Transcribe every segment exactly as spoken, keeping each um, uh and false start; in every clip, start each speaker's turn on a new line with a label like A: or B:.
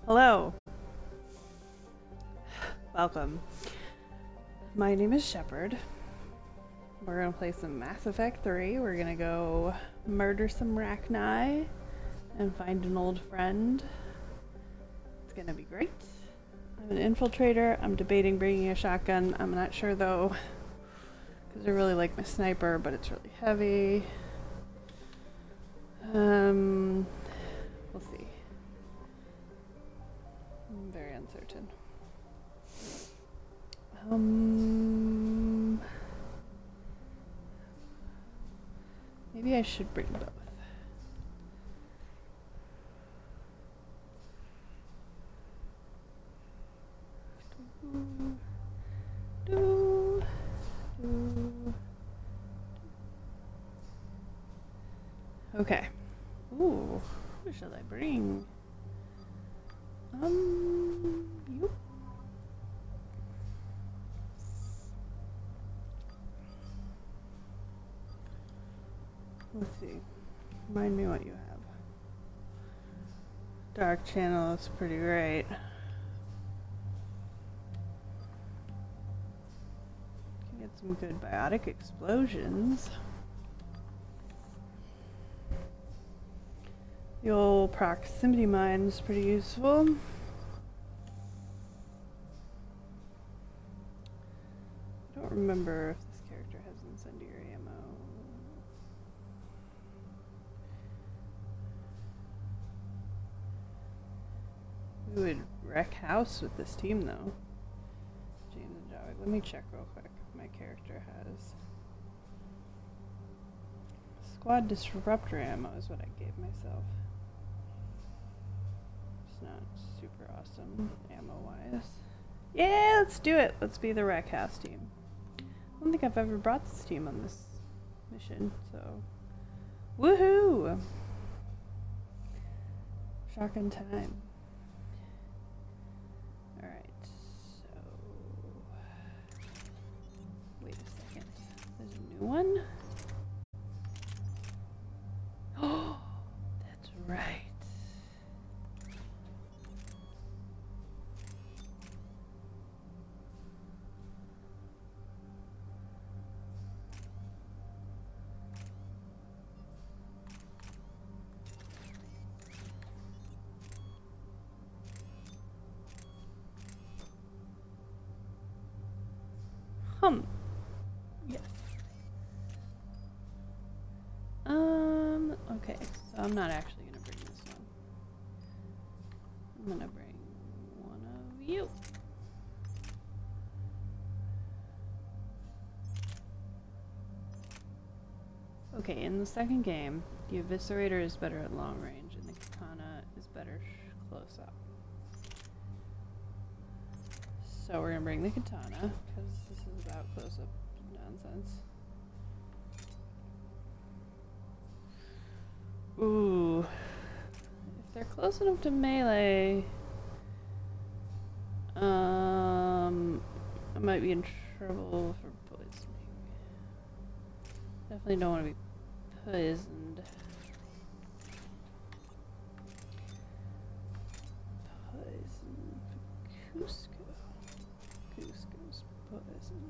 A: Hello. Welcome. My name is Shepard. We're gonna play some Mass Effect three. We're gonna go murder some Rachni and find an old friend. It's gonna be great. I'm an infiltrator. I'm debating bringing a shotgun. I'm not sure though, because I really like my sniper, but it's really heavy. Um, we'll see. I'm very uncertain. Um, maybe I should bring both. Do, do, do. Okay. Ooh, who shall I bring? Um, you. Let's see. Remind me what you have. Dark channel is pretty great. Can get some good biotic explosions. The old proximity mine is pretty useful. I don't remember if this character has incendiary ammo. We would wreck house with this team though. James and Javik. Let me check real quick if my character has. Squad disruptor ammo is what I gave myself. It's not super awesome ammo wise. Yeah, let's do it. Let's be the wreck house team. I don't think I've ever brought this team on this mission, so woohoo! Shotgun time. Alright, so wait a second. There's a new one? Oh, that's right. Hum. Yes. Um, okay, so I'm not actually gonna bring this one. I'm gonna bring one of you. Okay, in the second game, the Eviscerator is better at long range and the Katana is better close up. So we're gonna bring the Katana, because this is about close up nonsense. Ooh. If they're close enough to melee, um, I might be in trouble for poisoning. Definitely don't want to be poisoned. Poison for Cusco. Cusco's poison.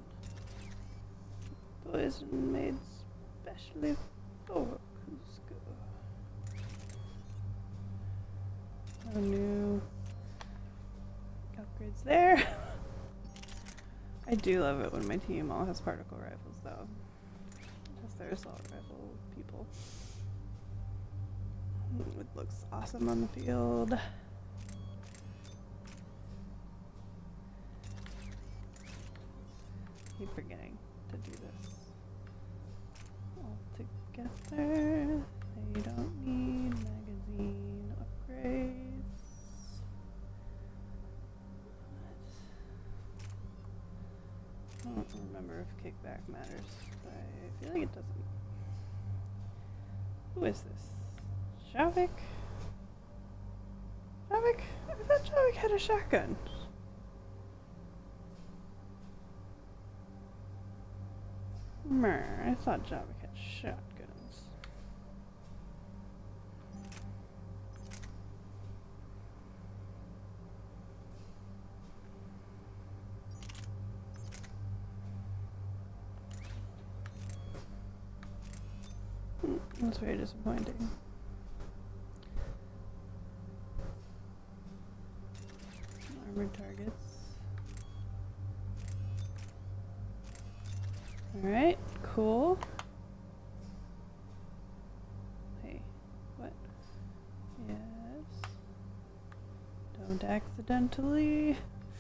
A: Poison made specially for Cusco. No new upgrades there. I do love it when my team all has particle rifles though. Because they're assault rifle people. It looks awesome on the field. Keep forgetting to do this all together. They don't need magazine upgrades. I don't remember if kickback matters. I feel like it doesn't. Who is this? Javik? Javik? I thought Javik had a shotgun. Mer, I thought Javik had shotguns. That's very disappointing. Armored targets. Alright, cool. Hey, what? Yes. Don't accidentally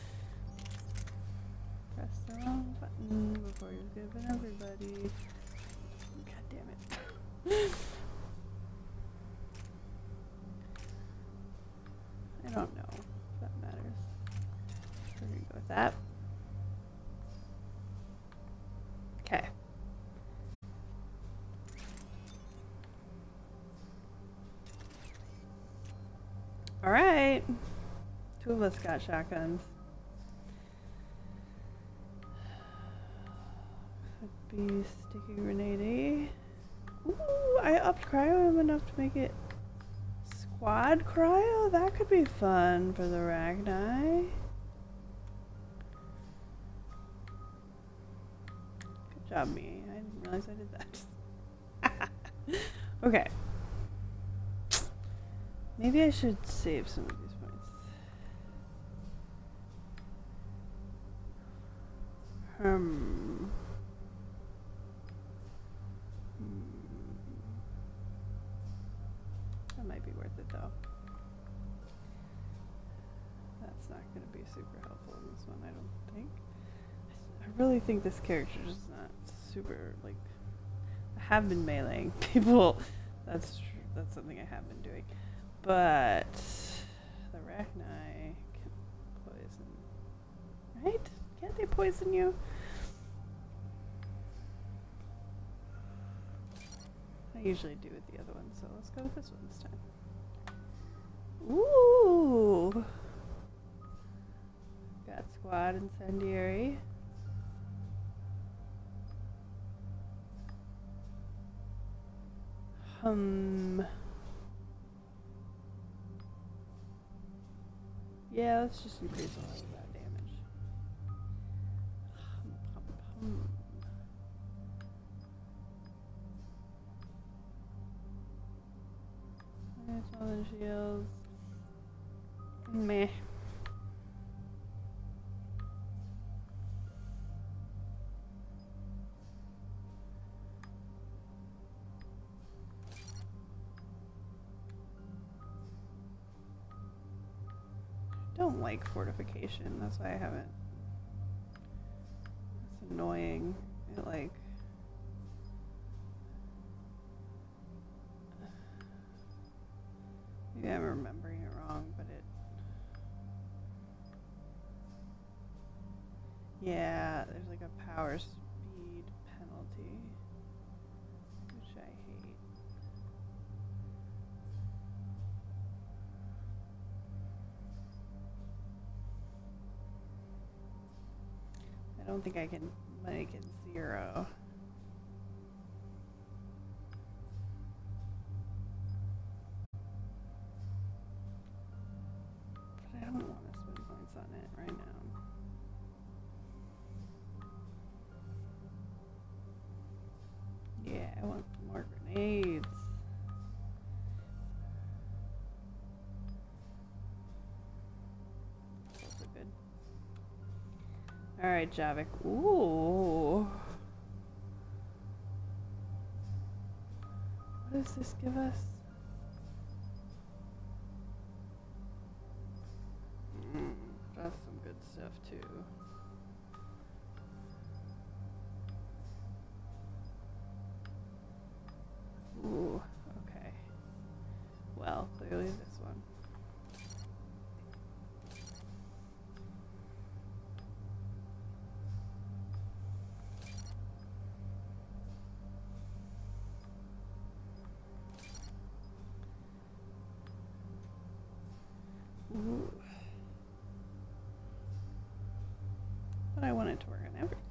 A: press the wrong button before you've given everybody. God damn it. I don't know if that matters. We're gonna go with that. Okay. Alright. Two of us got shotguns. Could be sticky grenade-y. Ooh, I upped cryo enough to make it squad cryo? That could be fun for the Rachni. Good job, me. I didn't realize I did that. Okay. Maybe I should save some of these points. Hmm. That might be worth it though. That's not going to be super helpful in this one, I don't think. I really think this character is not super, like, I have been meleeing people. That's true. That's something I have been doing. But the Rachni can poison, right? Can't they poison you? I usually do with the other one, so let's go with this one this time. Ooh! Got squad incendiary. Hum. Yeah, let's just increase all of that damage. Hum, hum, hum. There's all the shields. Meh. I don't like fortification, that's why I haven't. It's annoying. It like maybe I'm remembering it wrong, but it yeah, there's like a power speed penalty, which I hate. I don't think I can make it zero. But I don't want to spend points on it right now. Yeah, I want more grenades. Also good. Alright, Javik. Ooh. What does this give us? Mm, that's some good stuff too. Ooh, okay. Well, clearly this one. Ooh. But I want it to work on everything.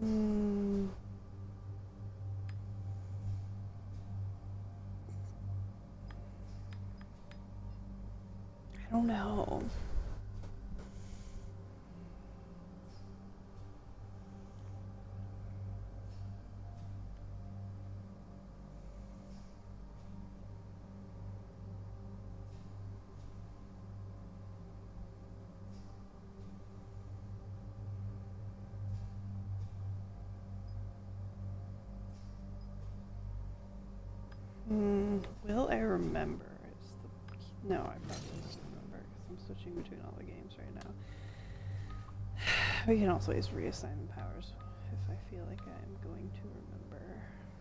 A: Hmm. I don't know. Hmm. Will I remember? Is the... No, I probably don't remember because I'm switching between all the games right now. We can also always reassign the powers if I feel like I'm going to remember.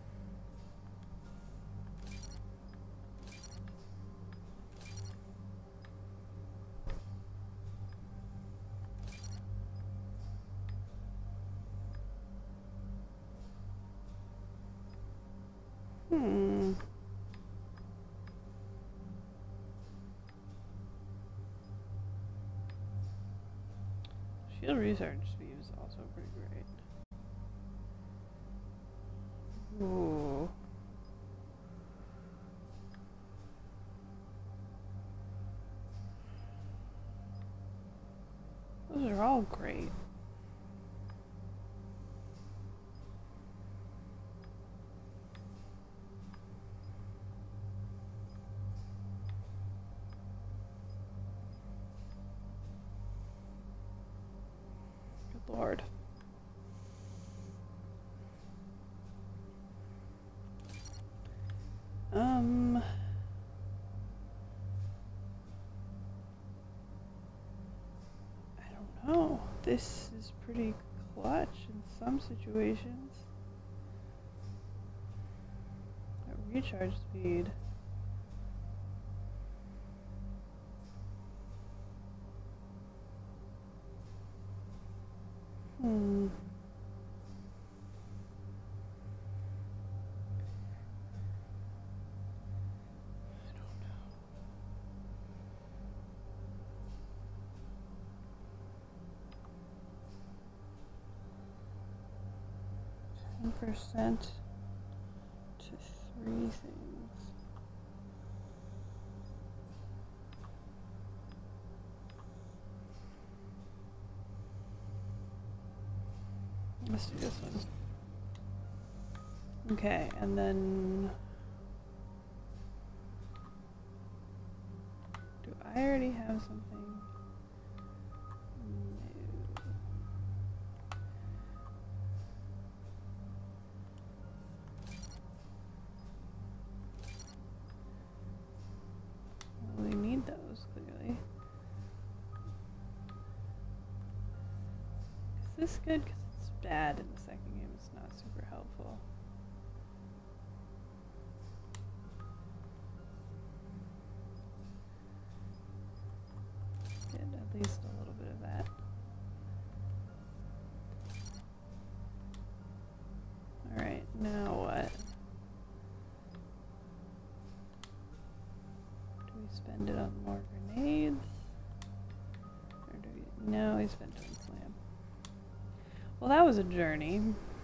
A: Hmm. Shield recharge speed is also pretty great. Ooh. Those are all great. Good lord. Um, I don't know. This is pretty clutch in some situations. That recharge speed. Hmm. ten percent to three things. Let's do this one. Okay, and then do I already have something? No. Well, we need those clearly. Is this good? Because it's bad in the second game. It's not super helpful. Get at least a little bit of that. Alright, now what? Do we spend it on more grenades? Or do we... No, we spent it on slam. Well, that was a journey.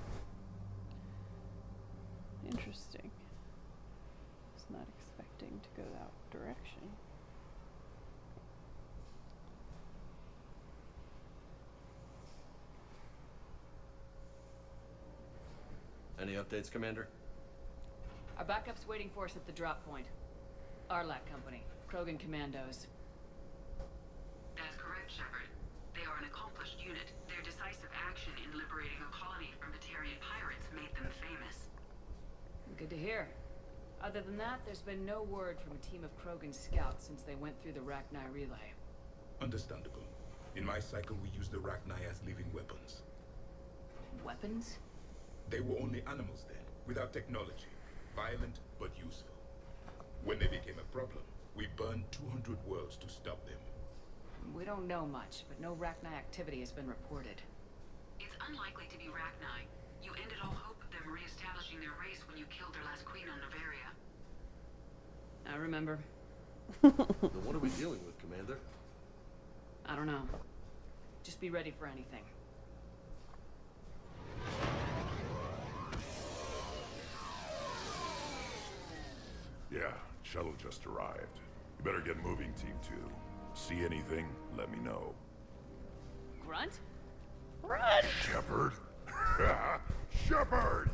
A: Interesting. I was not expecting to go that direction.
B: Any updates, Commander?
C: Our backup's waiting for us at the drop point. Aralakh Company, Krogan Commandos.
D: That's correct, Shepard. They are an accomplished unit. Their decisive action in liberating a colony from Batarian pirates made them famous.
C: Good to hear. Other than that, there's been no word from a team of Krogan scouts since they went through the Rachni relay.
E: Understandable. In my cycle, we use the Rachni as living weapons.
C: Weapons?
E: They were only animals then, without technology. Violent, but useful. When they became a problem, we burned two hundred worlds to stop them.
C: We don't know much, but no Rachni activity has been reported.
D: It's unlikely to be Rachni. You ended all hope of them re-establishing their race when you killed their last queen on Novaria.
C: I remember.
B: Then what are we dealing with, Commander?
C: I don't know. Just be ready for anything.
F: Shuttle just arrived. You better get moving, Team two. See anything, let me know.
C: Grunt?
A: Run!
F: Shepard? Shepard!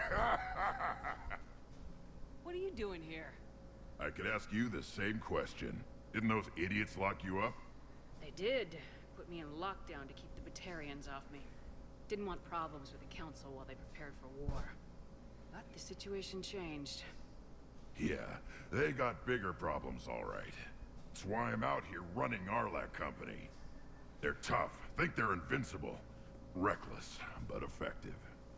C: What are you doing here?
F: I could ask you the same question. Didn't those idiots lock you up?
C: They did. Put me in lockdown to keep the Batarians off me. Didn't want problems with the Council while they prepared for war. But the situation changed.
F: Yeah, they got bigger problems, all right. That's why I'm out here running Aralakh Company. They're tough, think they're invincible. Reckless, but effective.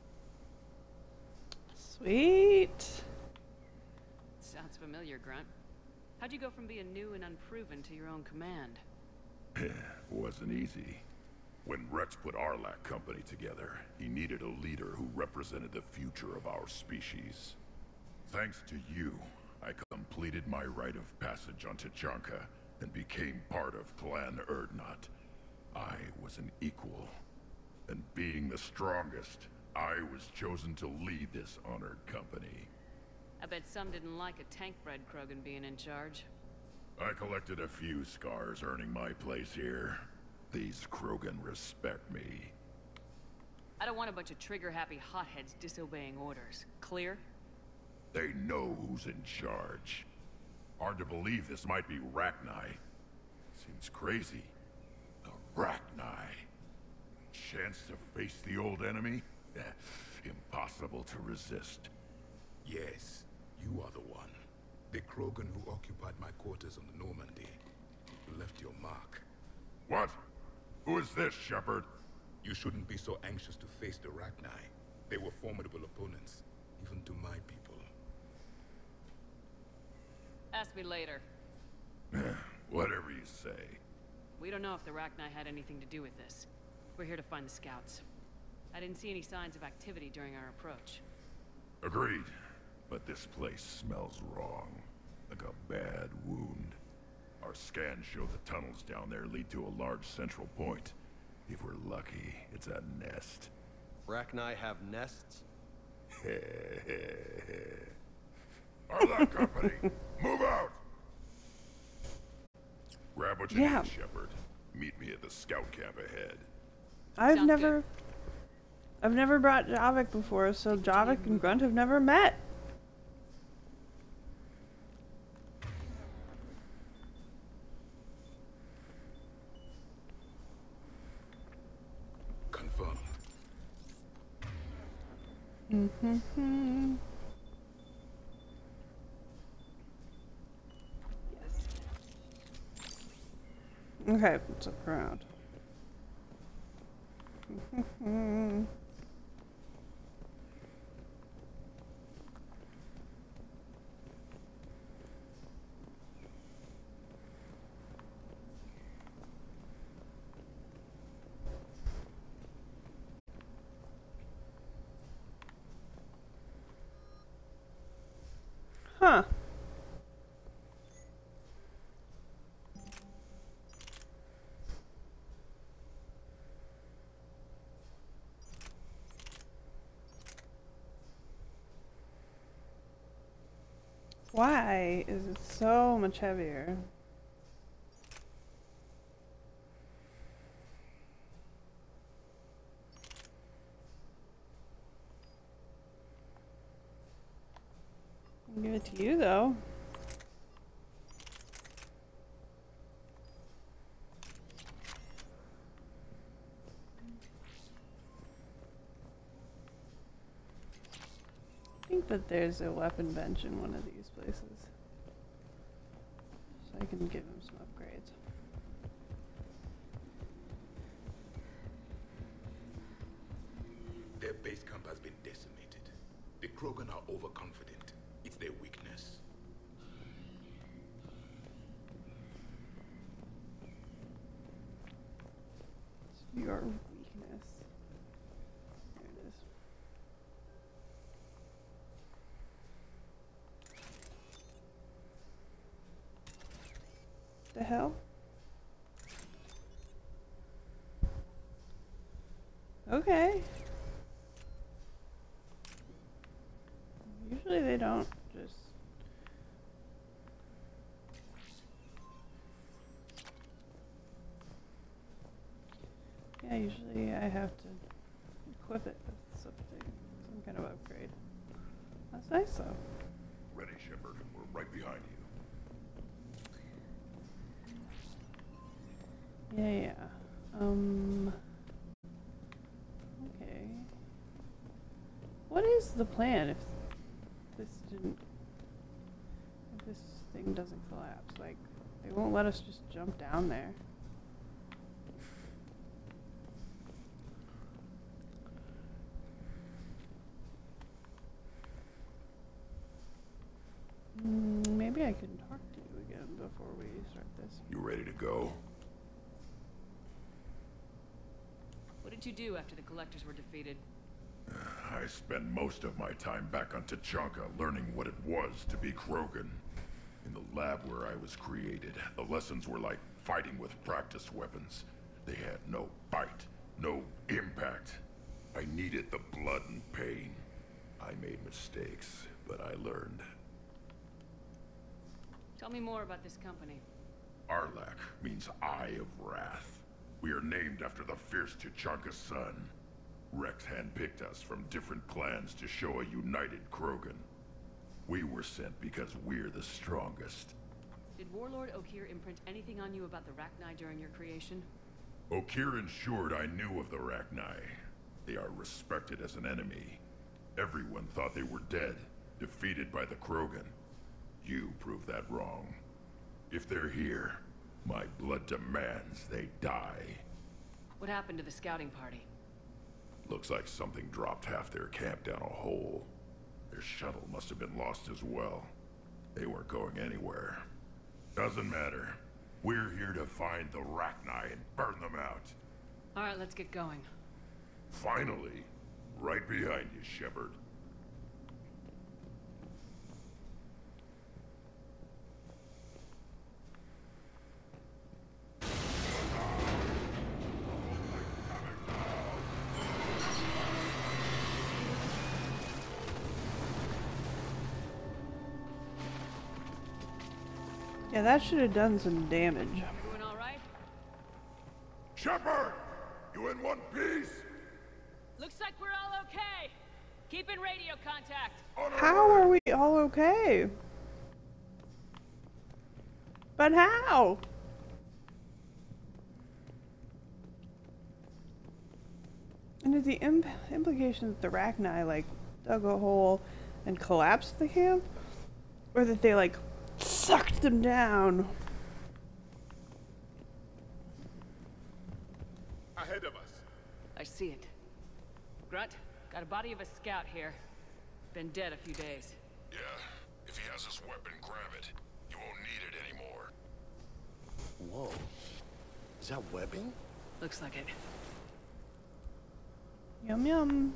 A: Sweet.
C: Sounds familiar, Grunt. How'd you go from being new and unproven to your own command?
F: Wasn't easy. When Wrex put Aralakh Company together, he needed a leader who represented the future of our species. Thanks to you, I completed my rite of passage on Tuchanka and became part of Clan Urdnot. I was an equal. And being the strongest, I was chosen to lead this honored company.
C: I bet some didn't like a tank-bred Krogan being in charge.
F: I collected a few scars earning my place here. These Krogan respect me.
C: I don't want a bunch of trigger-happy hotheads disobeying orders. Clear?
F: They know who's in charge. Hard to believe this might be Rachni. Seems crazy. The Rachni. Chance to face the old enemy? Eh, impossible to resist.
E: Yes, you are the one. The Krogan who occupied my quarters on the Normandy. You left your mark.
F: What? Who is this, Shepard?
E: You shouldn't be so anxious to face the Rachni. They were formidable opponents, even to my people.
C: Ask me later.
F: Whatever you say.
C: We don't know if the Rachni had anything to do with this. We're here to find the scouts. I didn't see any signs of activity during our approach.
F: Agreed. But this place smells wrong. Like a bad wound. Our scans show the tunnels down there lead to a large central point. If we're lucky, it's a nest.
B: Rachni have nests?
F: Aralakh Company, move out! Grab what you
A: Yeah.
F: need, Shepard. Meet me at the scout camp ahead.
A: I've
C: Sounds
A: never...
C: good.
A: I've never brought Javik before, so Javik and Grunt have never met.
E: Confirmed.
A: Mm-hmm. Yes. Okay, let's look around. Mm-hmm. Huh. Why is it so much heavier? I'll give it to you though. I think that there's a weapon bench in one of these places. So I can give him some upgrades.
E: Their base camp has been decimated. The Krogan are overconfident. It's their weakness.
A: It's your weakness. There it is. The hell? Okay. Usually they don't just equip it with something, some kind of upgrade. That's nice though.
F: Ready, Shepard. We're right behind you.
A: Yeah, yeah. Um. Okay. What is the plan if this didn't, if this thing doesn't collapse? Like, they won't let us just jump down there. Mm, maybe I can talk to you again before we start this.
F: You ready to go?
C: What did you do after the collectors were defeated?
F: I spent most of my time back on Tuchanka learning what it was to be Krogan. In the lab where I was created, the lessons were like fighting with practice weapons. They had no bite, no impact. I needed the blood and pain. I made mistakes, but I learned.
C: Tell me more about this company.
F: Aralakh means Eye of Wrath. We are named after the fierce Tuchanka son. Wrex handpicked us from different clans to show a united Krogan. We were sent because we're the strongest.
C: Did Warlord Okeer imprint anything on you about the Rachni during your creation?
F: Okeer ensured I knew of the Rachni. They are respected as an enemy. Everyone thought they were dead, defeated by the Krogan. You proved that wrong. If they're here, my blood demands they die.
C: What happened to the scouting party?
F: Looks like something dropped half their camp down a hole. Their shuttle must have been lost as well. They weren't going anywhere. Doesn't matter. We're here to find the Rachni and burn them out.
C: Alright, let's get going.
F: Finally. Right behind you, Shepard.
A: Yeah, that should have done some damage.
C: Everyone alright?
F: Shepard! You in one piece?
C: Looks like we're all okay. Keep in radio contact.
A: How are we all okay? But how? And is the imp implication that the Rachni like dug a hole and collapsed the camp? Or that they like sucked them down?
E: Ahead of us.
C: I see it. Grunt, got a body of a scout here. Been dead a few days.
F: Yeah. If he has his weapon, grab it. You won't need it anymore.
G: Whoa. Is that webbing?
C: Looks like it.
A: Yum yum.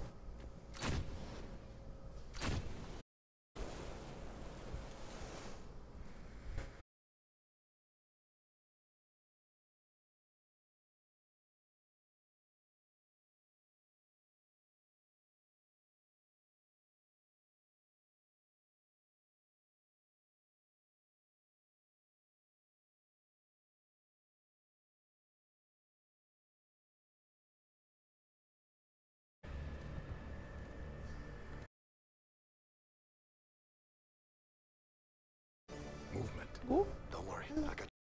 G: Movement.
A: Ooh.
G: Don't worry, I got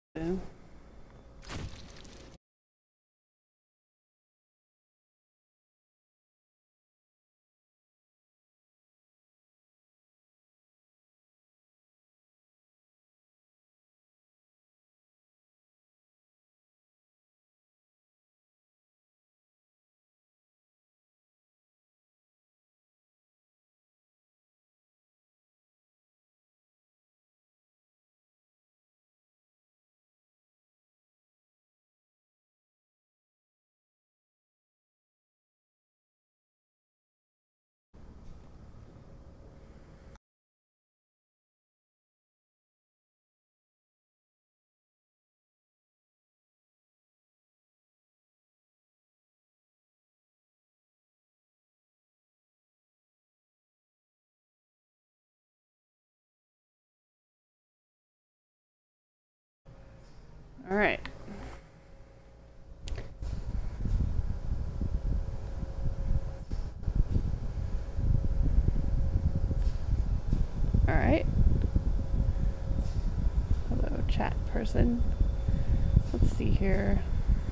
A: All right. All right. Hello, chat person. Let's see here.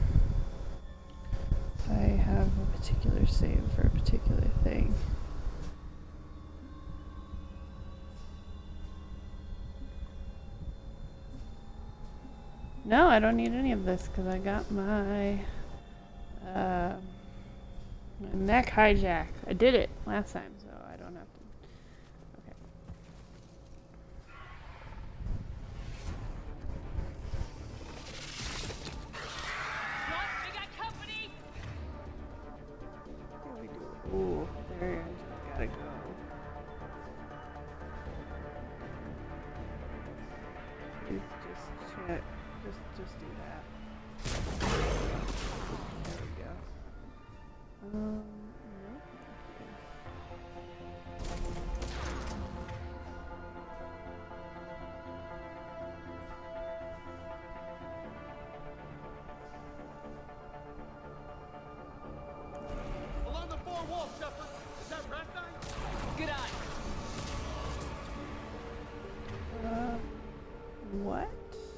A: I have a particular save for a particular thing. No, I don't need any of this because I got my, uh, my mech hijack. I did it last time, so I don't have to. Okay.
C: Grunt, we got company!
A: What do we do? Ooh, there I gotta go. Please just check. Just, just do that. There we go. Um, nope.
B: Along the four walls, Shepard. Is that Rachni?
C: Good eye.
A: Uh, what?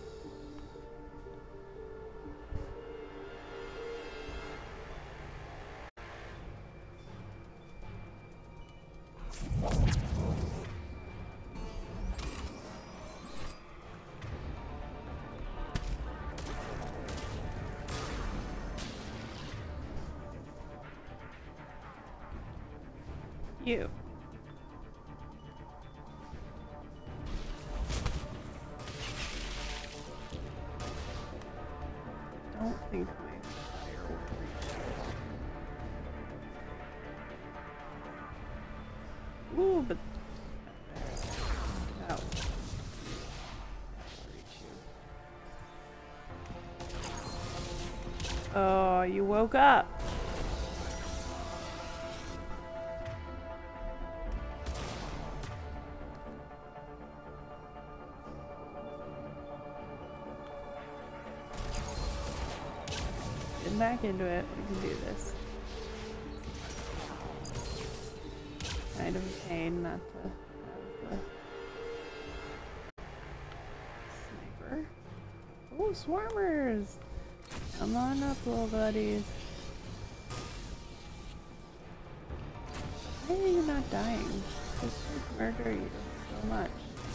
A: You. Don't think my fire will reach you. Ooh, but oh. Oh, you woke up. Get back into it. We can do this. Kind of a pain not to have the sniper. Oh, swarmers! Come on up, little buddies. Why are you not dying? This should murder you so much.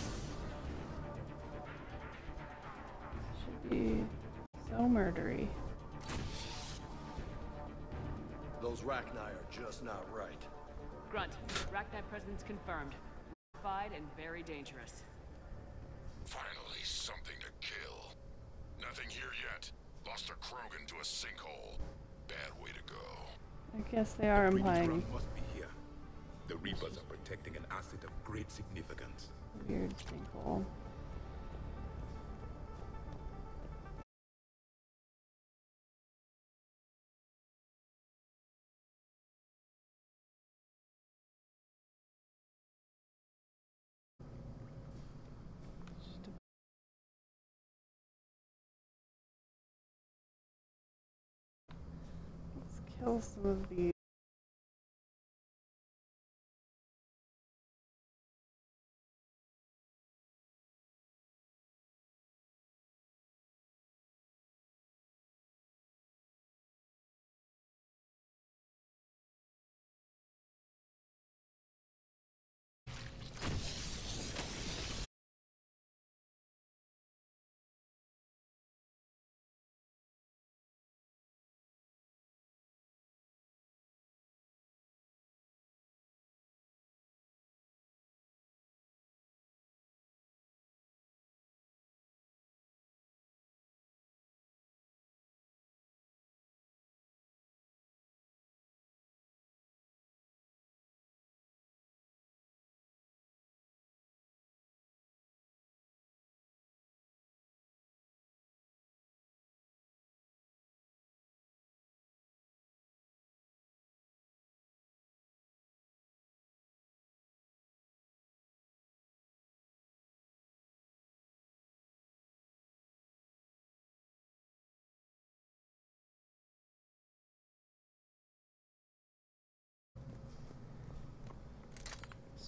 A: Should be so murdery.
G: Those Rachni are just not right.
C: Grunt, Rachni presence confirmed. Fied and very dangerous.
F: Finally, something to kill. Nothing here yet. Lost a Krogan to a sinkhole. Bad way to go.
A: I guess they are
E: The breeding
A: implying
E: ground must be here. The Reapers are protecting an asset of great significance.
A: weird sinkhole. Let's kill some of these.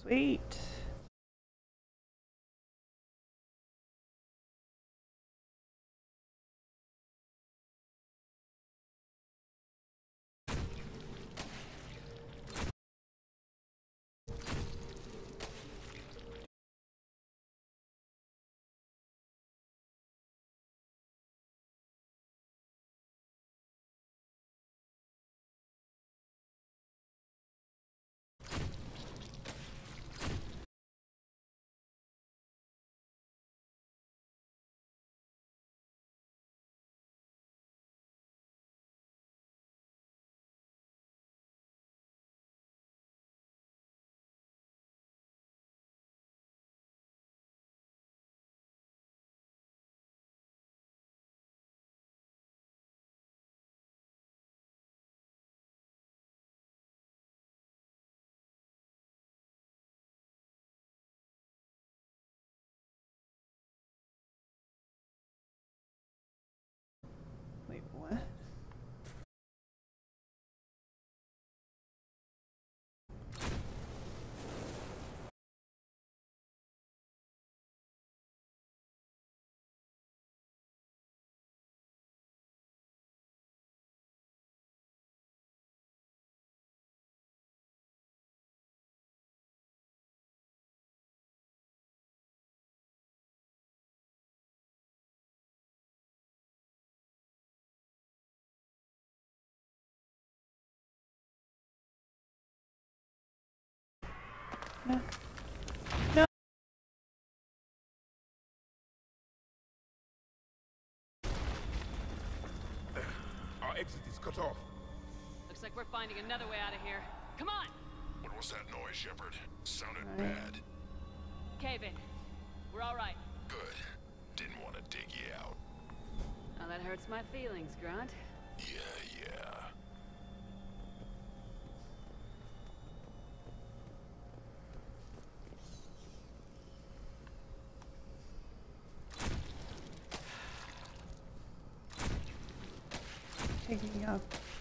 A: Sweet. Wait, what? No. No.
E: Our exit is cut off.
C: Looks like we're finding another way out of here. Come on!
F: What was that noise, Shepard? Sounded
A: Right.
F: bad.
C: Cave in. We're all right.
F: Good. Didn't want to dig you out.
C: Now that hurts my feelings, Grunt.
F: Yeah, yeah.
A: Taking up.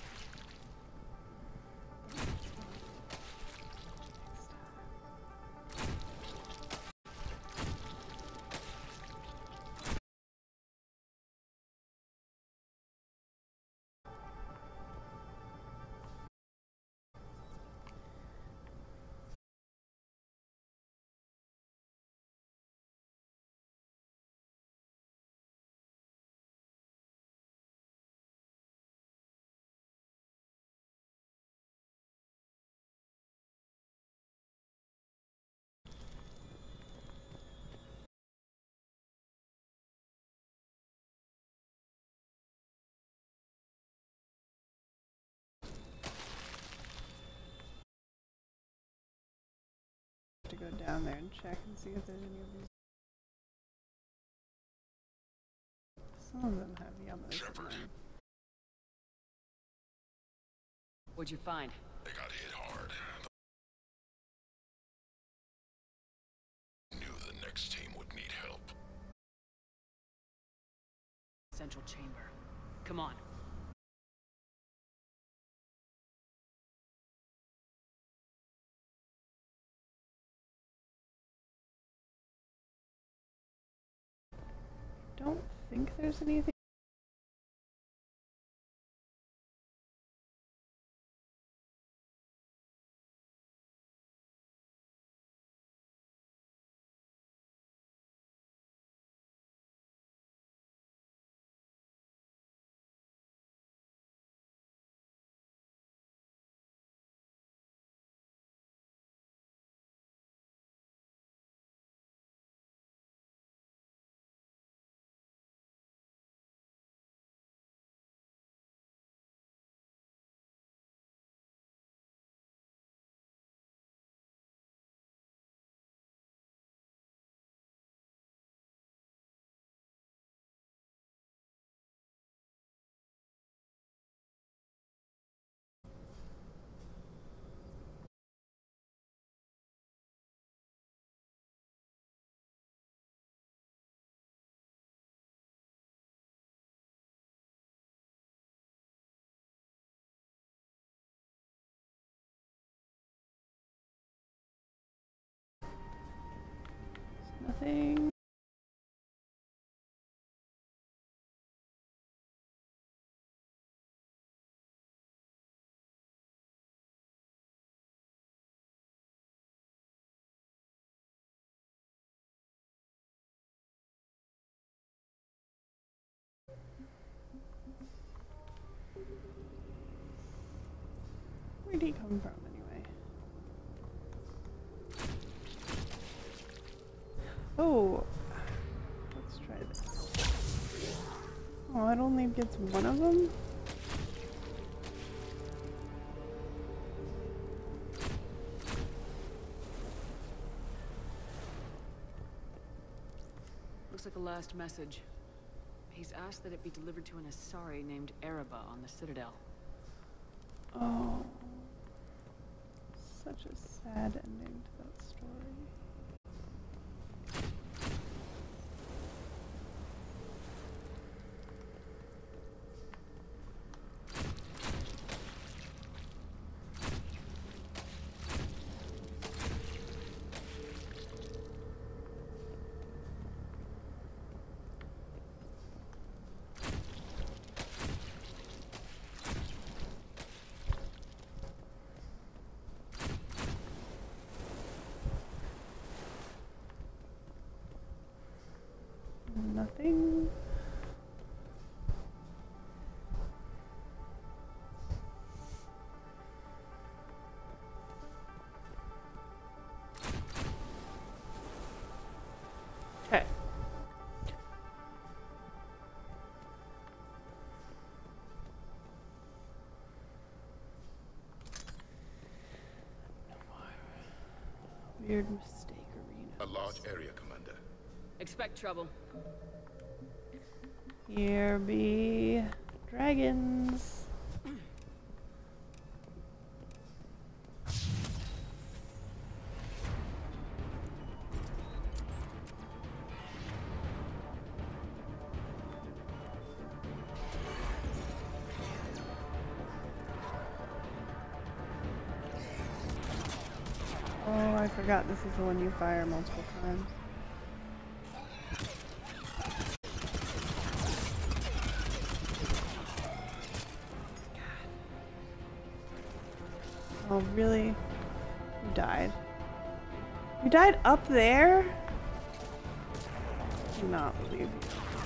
A: To go down there and check and see if there's any of these. Some of them have yellows in
F: Shepard.
A: them.
C: What'd you find?
F: They got hit hard. Knew the next team would need help.
C: Central chamber. Come on.
A: Don't think there's anything. nothing. Where'd he come from anyway? Oh, let's try this. Oh, it only gets one of them?
C: Looks like a last message. He's asked that it be delivered to an Asari named Ereba on the Citadel.
A: Oh, such a sad ending to that story. Nothing. Okay. Weird mistake arena.
E: A large area, Commander.
C: Expect trouble.
A: Here be dragons. Oh, I forgot this is the one you fire multiple times. Oh, really? You died. You died up there? I cannot believe you.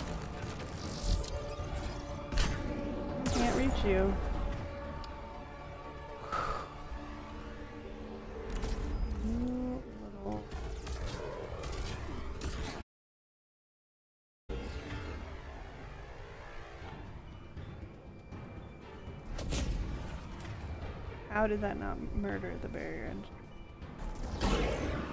A: I can't reach you. You little... How did that not murder the barrier engine?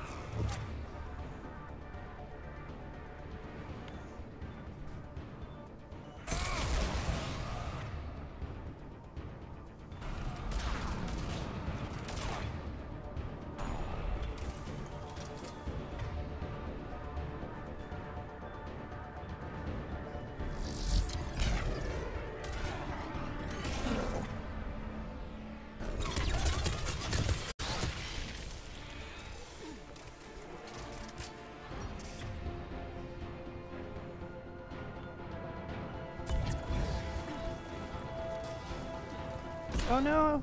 A: Oh no!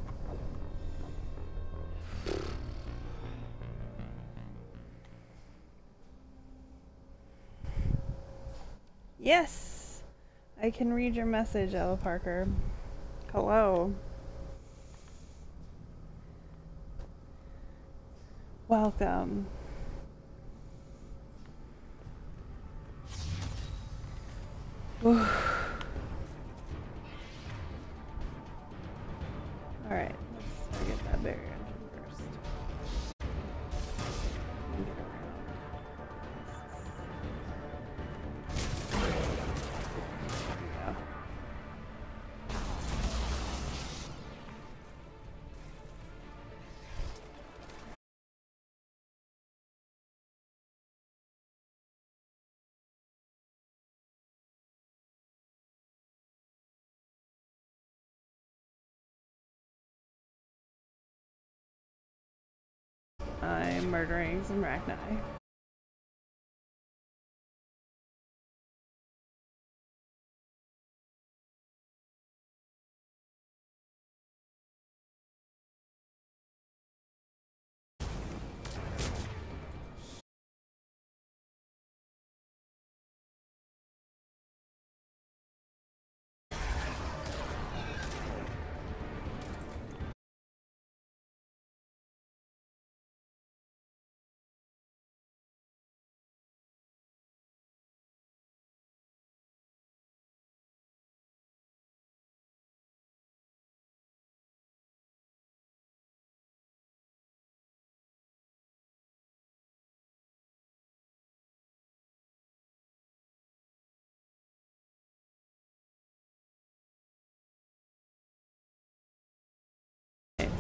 A: Yes! I can read your message, Ella Parker. Hello. Welcome. Ooh. Alright, let's target that barrier engine first. And get around. There we go. I'm murdering some Rachni.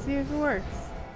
A: see if it works.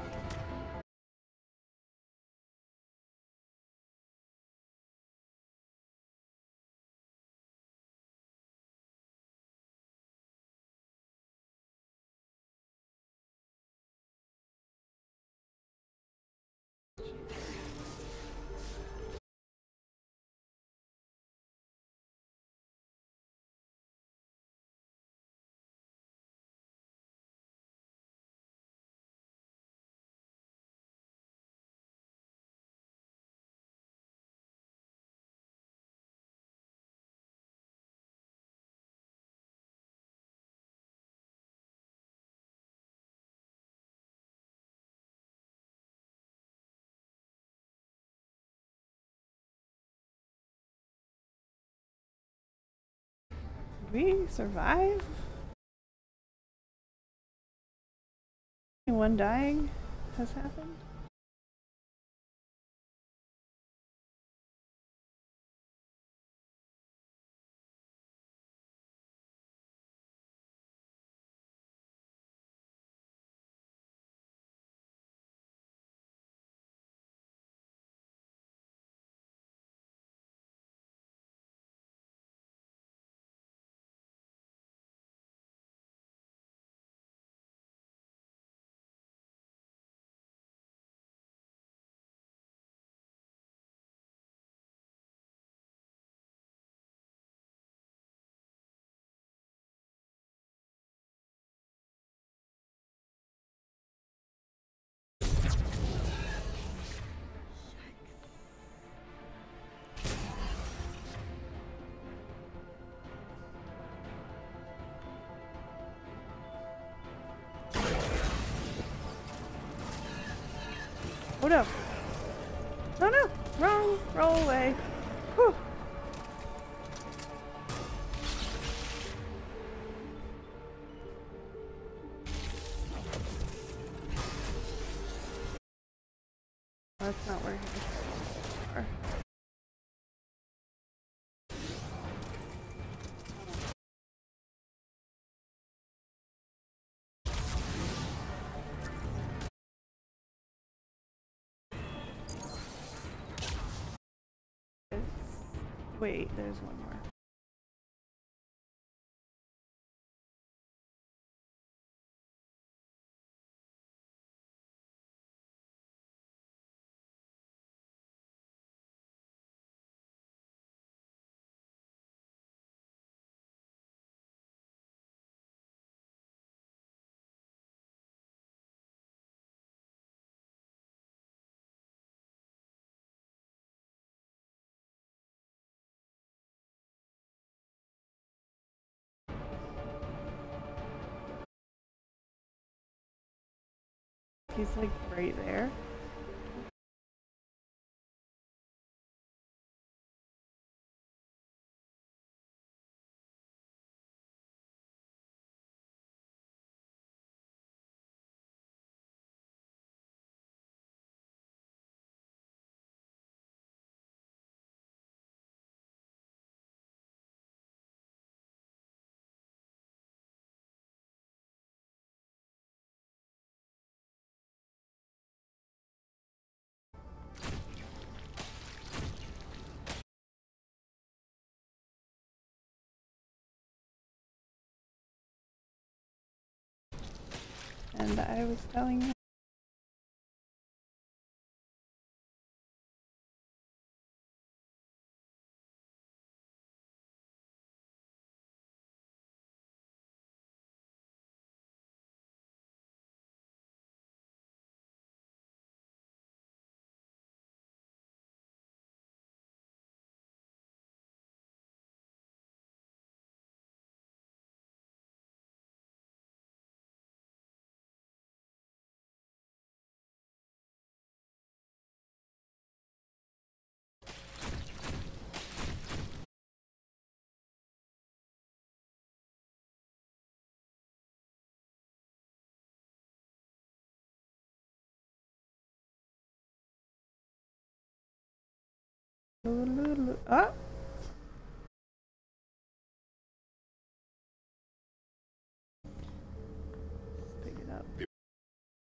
A: Did we survive? One dying has happened? Oh no! No, no! Wrong! Roll away! Whew! That's not working. Or wait, there's one more. He's like right there. And I was telling you. Oh! Pick it up.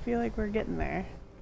A: feel like we're getting there.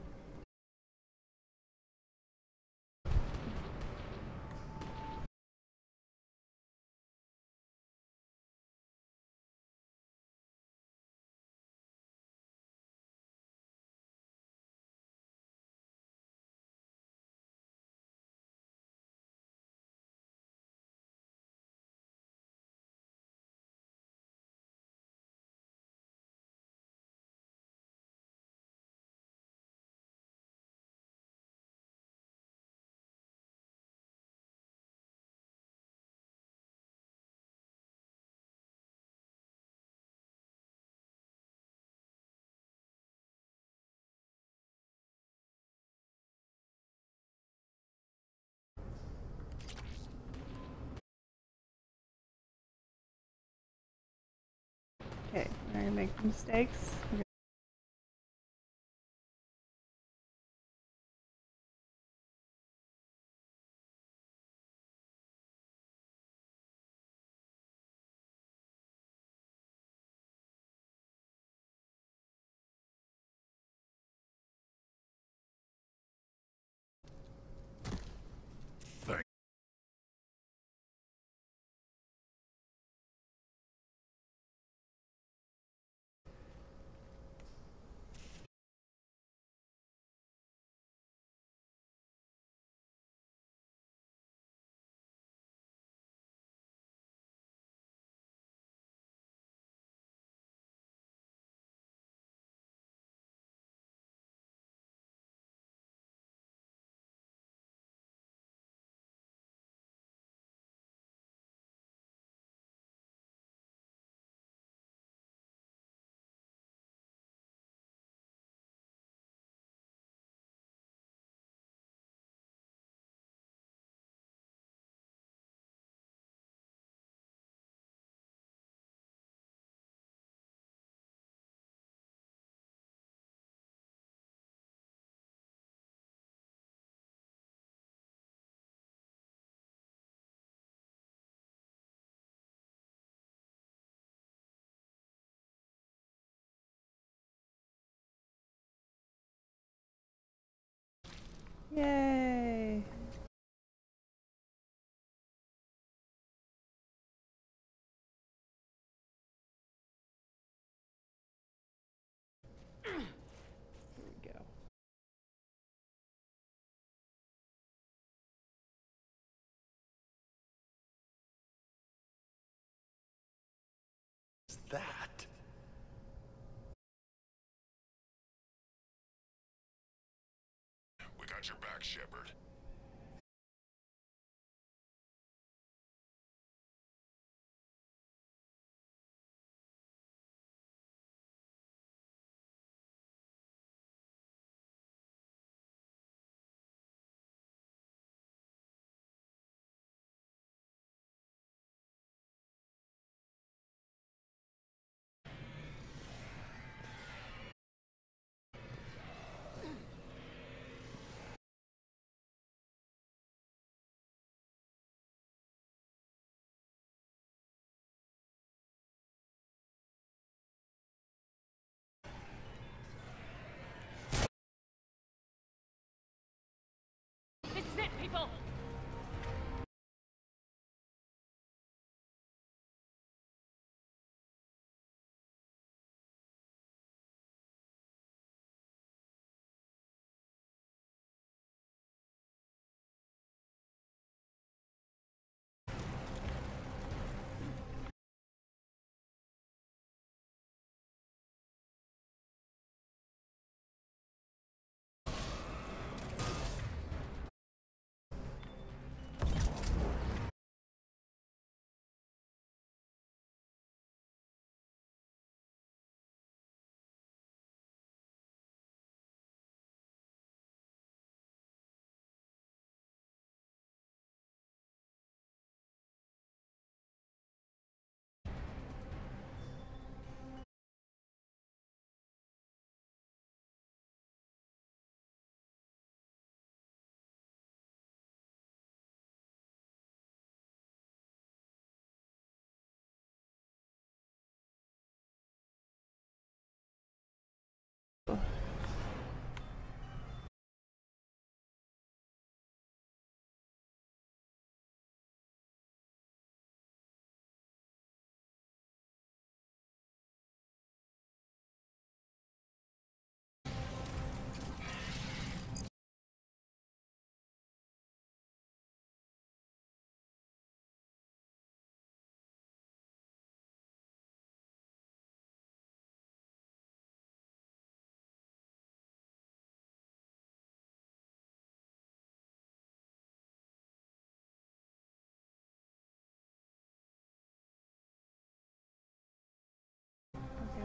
A: Okay, we're gonna make mistakes. Okay.
F: Thank
A: Yay! Here we go.
G: That?
F: We got your back, Shepard.
C: This is it, people!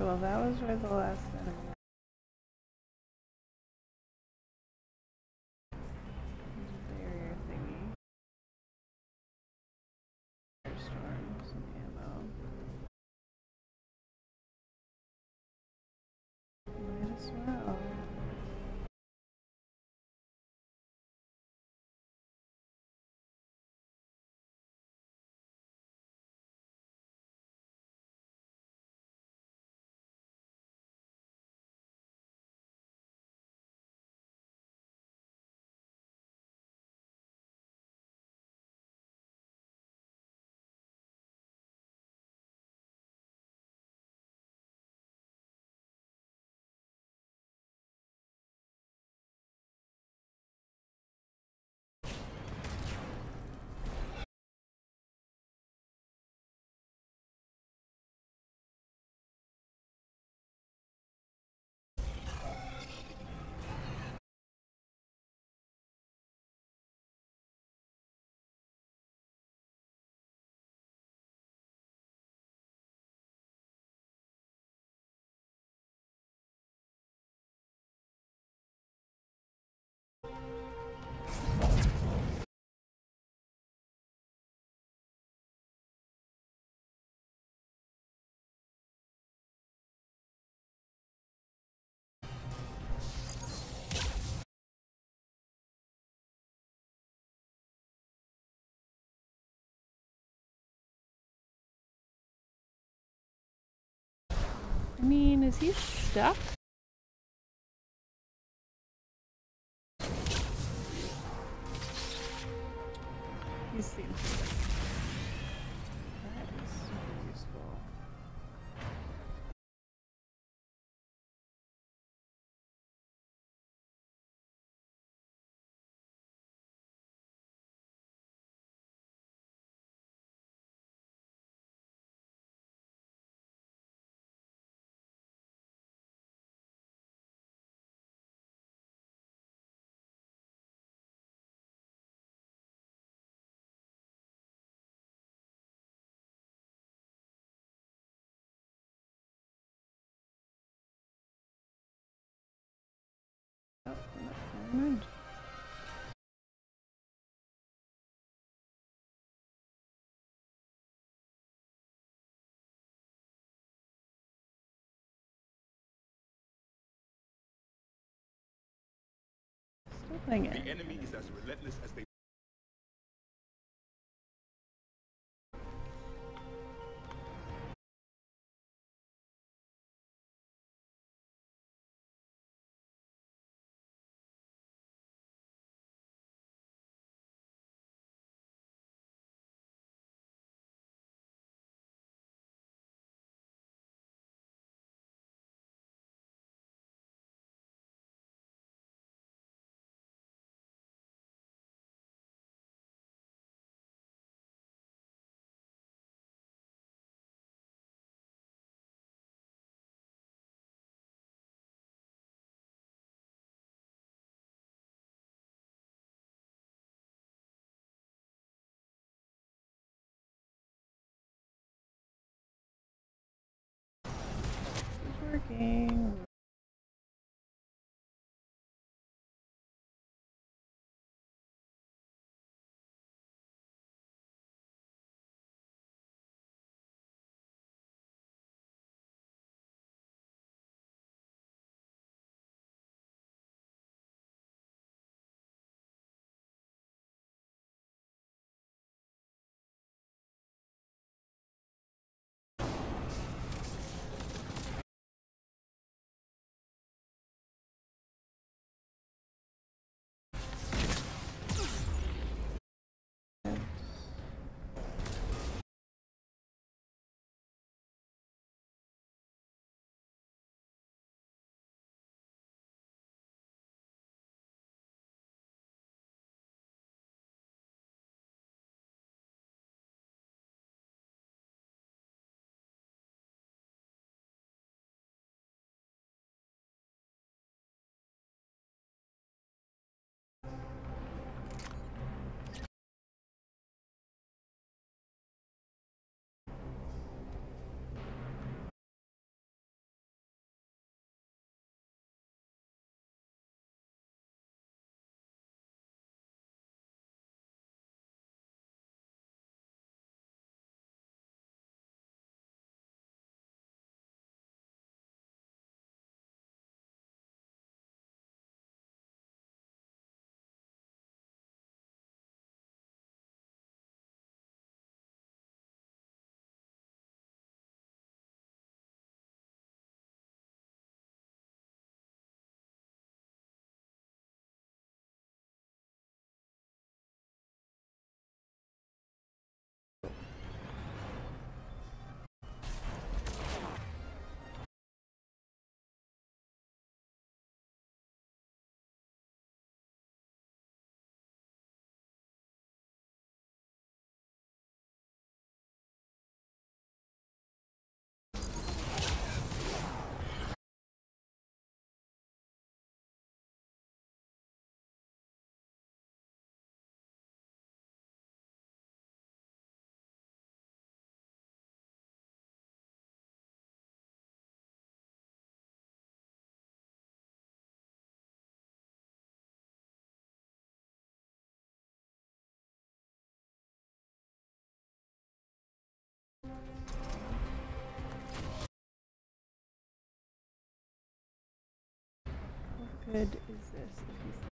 A: well, that was where the last enemy. Barrier thingy. Storm, some ammo. Might as well. I mean, is he stuck? He seems stuck. That is super useful. Oh, never mind. Still playing it.
E: The enemy is as relentless as they
A: It's working. good is this? If he's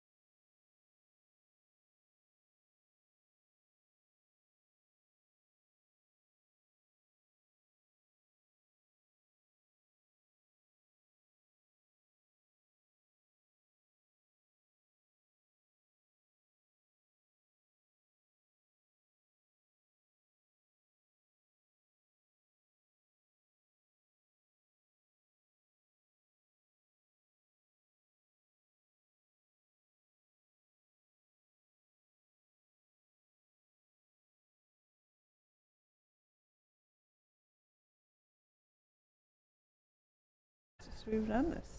A: just we've done this.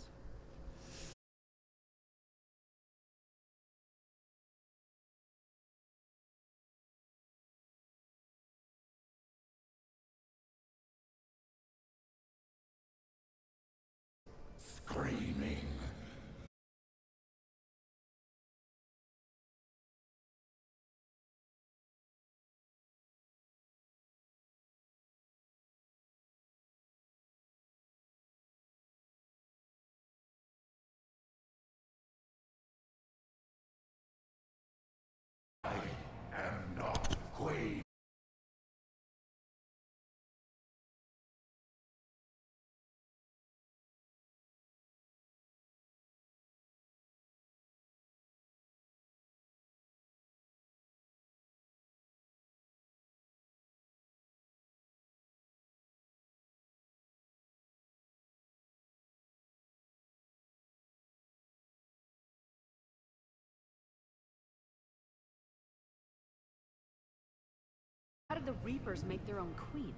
F: Screaming. I am not Queen.
C: How did the Reapers make their own queen?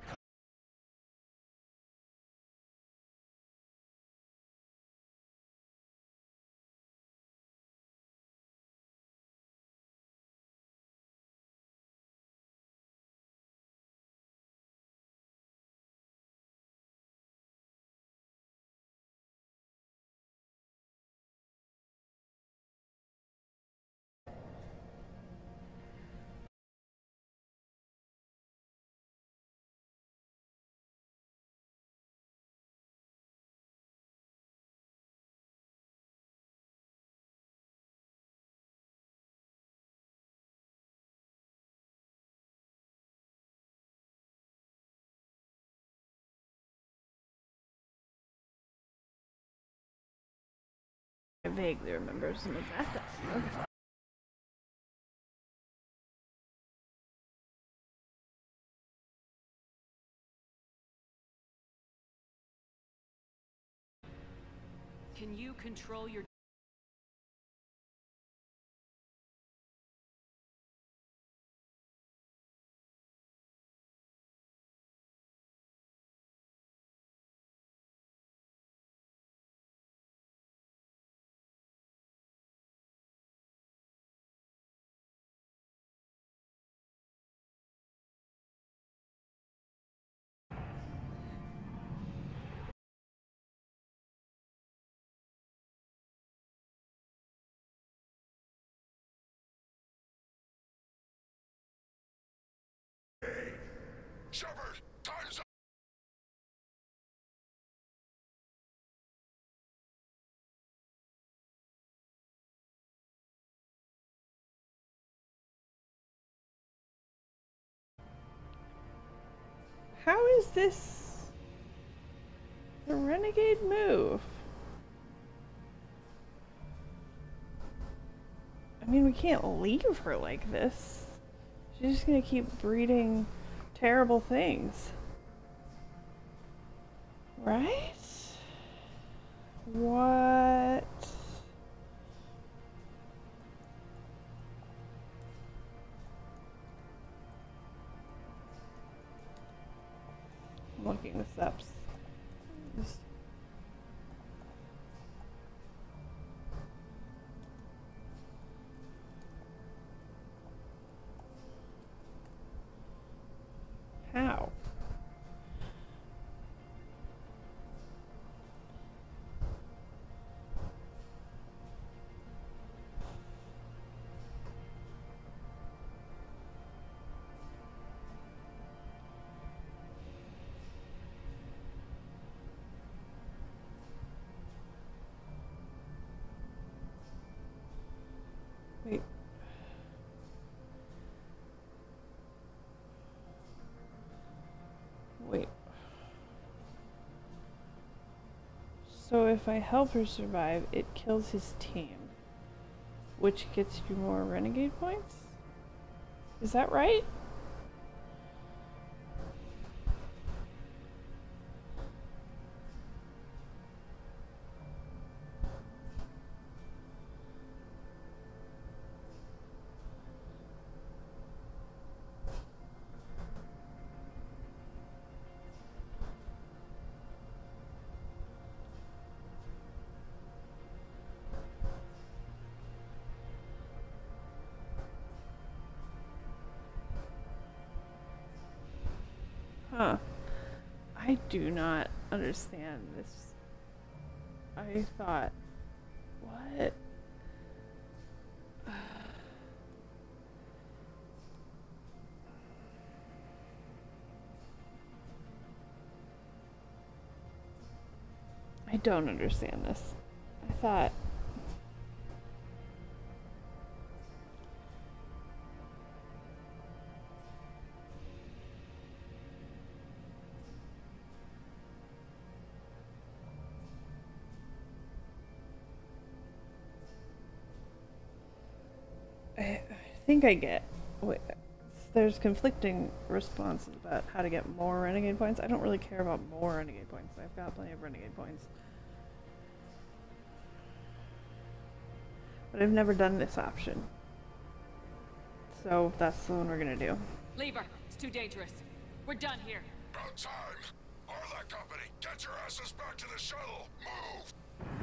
A: I vaguely remember some of that dialogue.
C: Can you control your...
F: Shepard, time's up.
A: How is this a renegade move? I mean, we can't leave her like this. She's just gonna keep breeding terrible things. Right? What? I'm looking this up. Just how? So if I help her survive, it kills his team, which gets you more renegade points? Is that right? Huh. I do not understand this. I thought, what? I don't understand this. I thought... I think I get. Wait, there's conflicting responses about how to get more renegade points. I don't really care about more renegade points. I've got plenty of renegade points. But I've never done this option. So that's the one we're gonna do.
C: Leave her. It's too dangerous. We're done here.
F: About time! Aralakh Company, get your asses back to the shuttle! Move!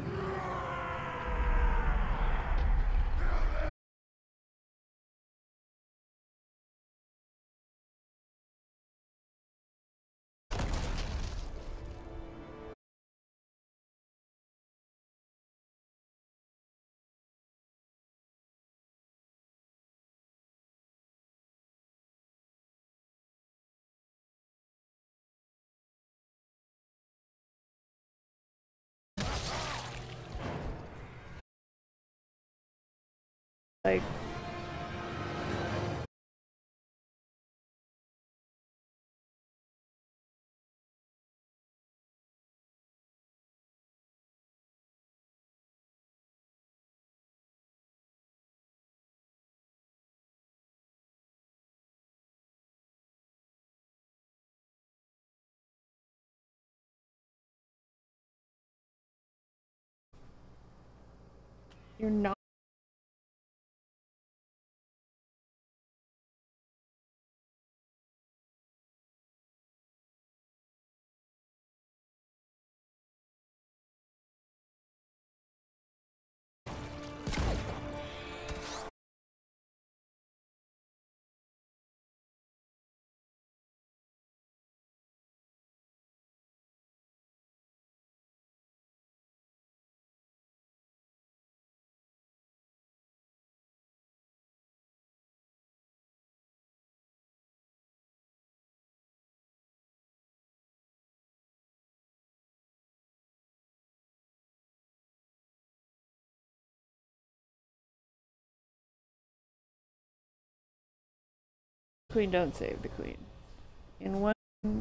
A: Like... You're not... Queen don't save the queen. In one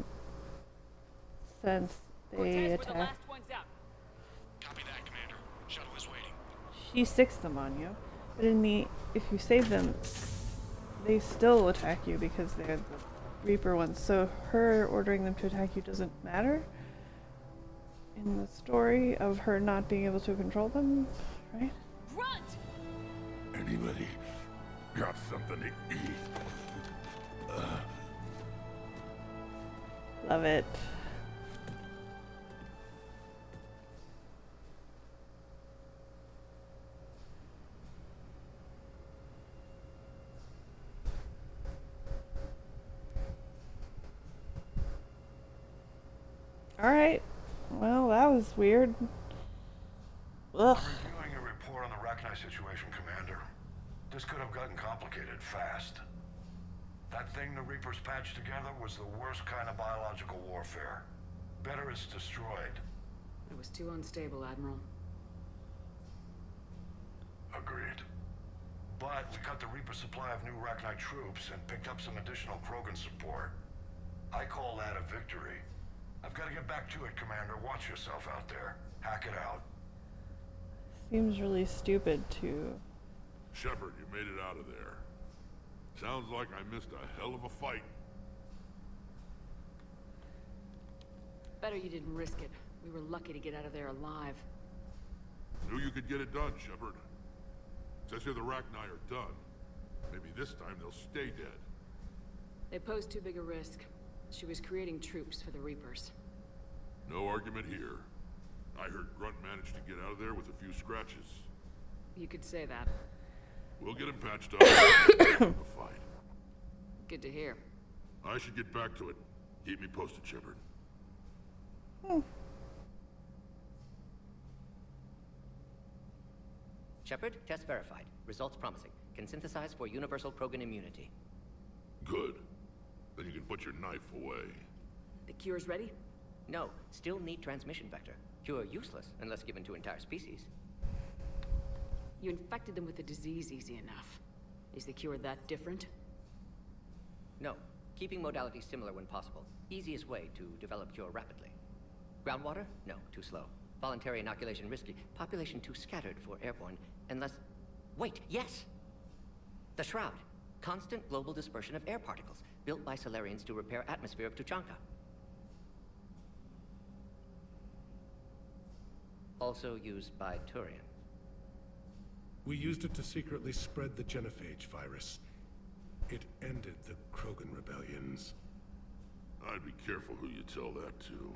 A: sense, they attack.
C: The last one's out.
B: Copy that, Commander. Shuttle is waiting.
A: She sticks them on you, but in the if you save them, they still attack you because they're the Reaper ones. So her ordering them to attack you doesn't matter in the story of her not being able to control them, right?
C: Grunt!
F: Anybody got something to eat? Uh.
A: Love it. Alright. Well, that was weird. Ugh.
G: I'm reviewing your report on the Rachni situation, Commander. This could have gotten complicated fast. That thing the Reapers patched together was the worst kind of biological warfare. Better it's destroyed.
C: It was too unstable, Admiral.
G: Agreed. But we cut the Reaper supply of new Rachni troops and picked up some additional Krogan support. I call that a victory. I've got to get back to it, Commander. Watch yourself out there. Hack it out.
A: Seems really stupid to...
F: Shepard, you made it out of there. Sounds like I missed a hell of a fight.
C: Better you didn't risk it. We were lucky to get out of there alive.
F: Knew you could get it done, Shepard. Says here the Rachni are done. Maybe this time they'll stay dead.
C: They posed too big a risk. She was creating troops for the Reapers.
F: No argument here. I heard Grunt managed to get out of there with a few scratches.
C: You could say that.
F: We'll get him patched up and the fight.
C: Good to hear.
F: I should get back to it. Keep me posted, Shepard.
A: Hmm.
H: Shepard, test verified. Results promising. Can synthesize for universal Krogan immunity.
F: Good. Then you can put your knife away.
C: The cure's ready?
H: No, still need transmission vector. Cure useless unless given to entire species.
C: You infected them with the disease easy enough. Is the cure that different?
H: No. Keeping modalities similar when possible. Easiest way to develop cure rapidly. Groundwater? No, too slow. Voluntary inoculation risky. Population too scattered for airborne. Unless... Wait, yes! The Shroud. Constant global dispersion of air particles, built by Solarians to repair atmosphere of Tuchanka. Also used by Turians.
I: We used it to secretly spread the Genophage virus. It ended the Krogan rebellions.
F: I'd be careful who you tell that to.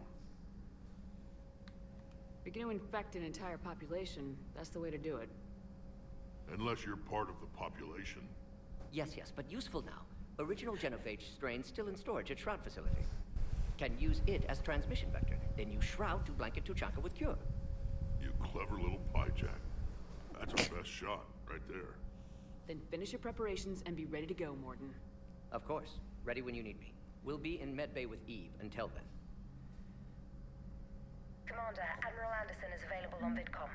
C: If you're going to infect an entire population, that's the way to do it.
F: Unless you're part of the population.
H: Yes, yes, but useful now. Original Genophage strain still in storage at Shroud facility. Can use it as transmission vector, then use Shroud to blanket Tuchanka with cure.
F: You clever little piejack. That's our best shot, right there.
C: Then finish your preparations and be ready to go, Mordin.
H: Of course. Ready when you need me. We'll be in medbay with Eve until then.
J: Commander, Admiral Anderson is available on VidCom.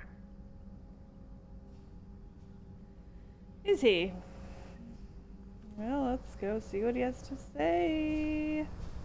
A: Is he? Well, let's go see what he has to say.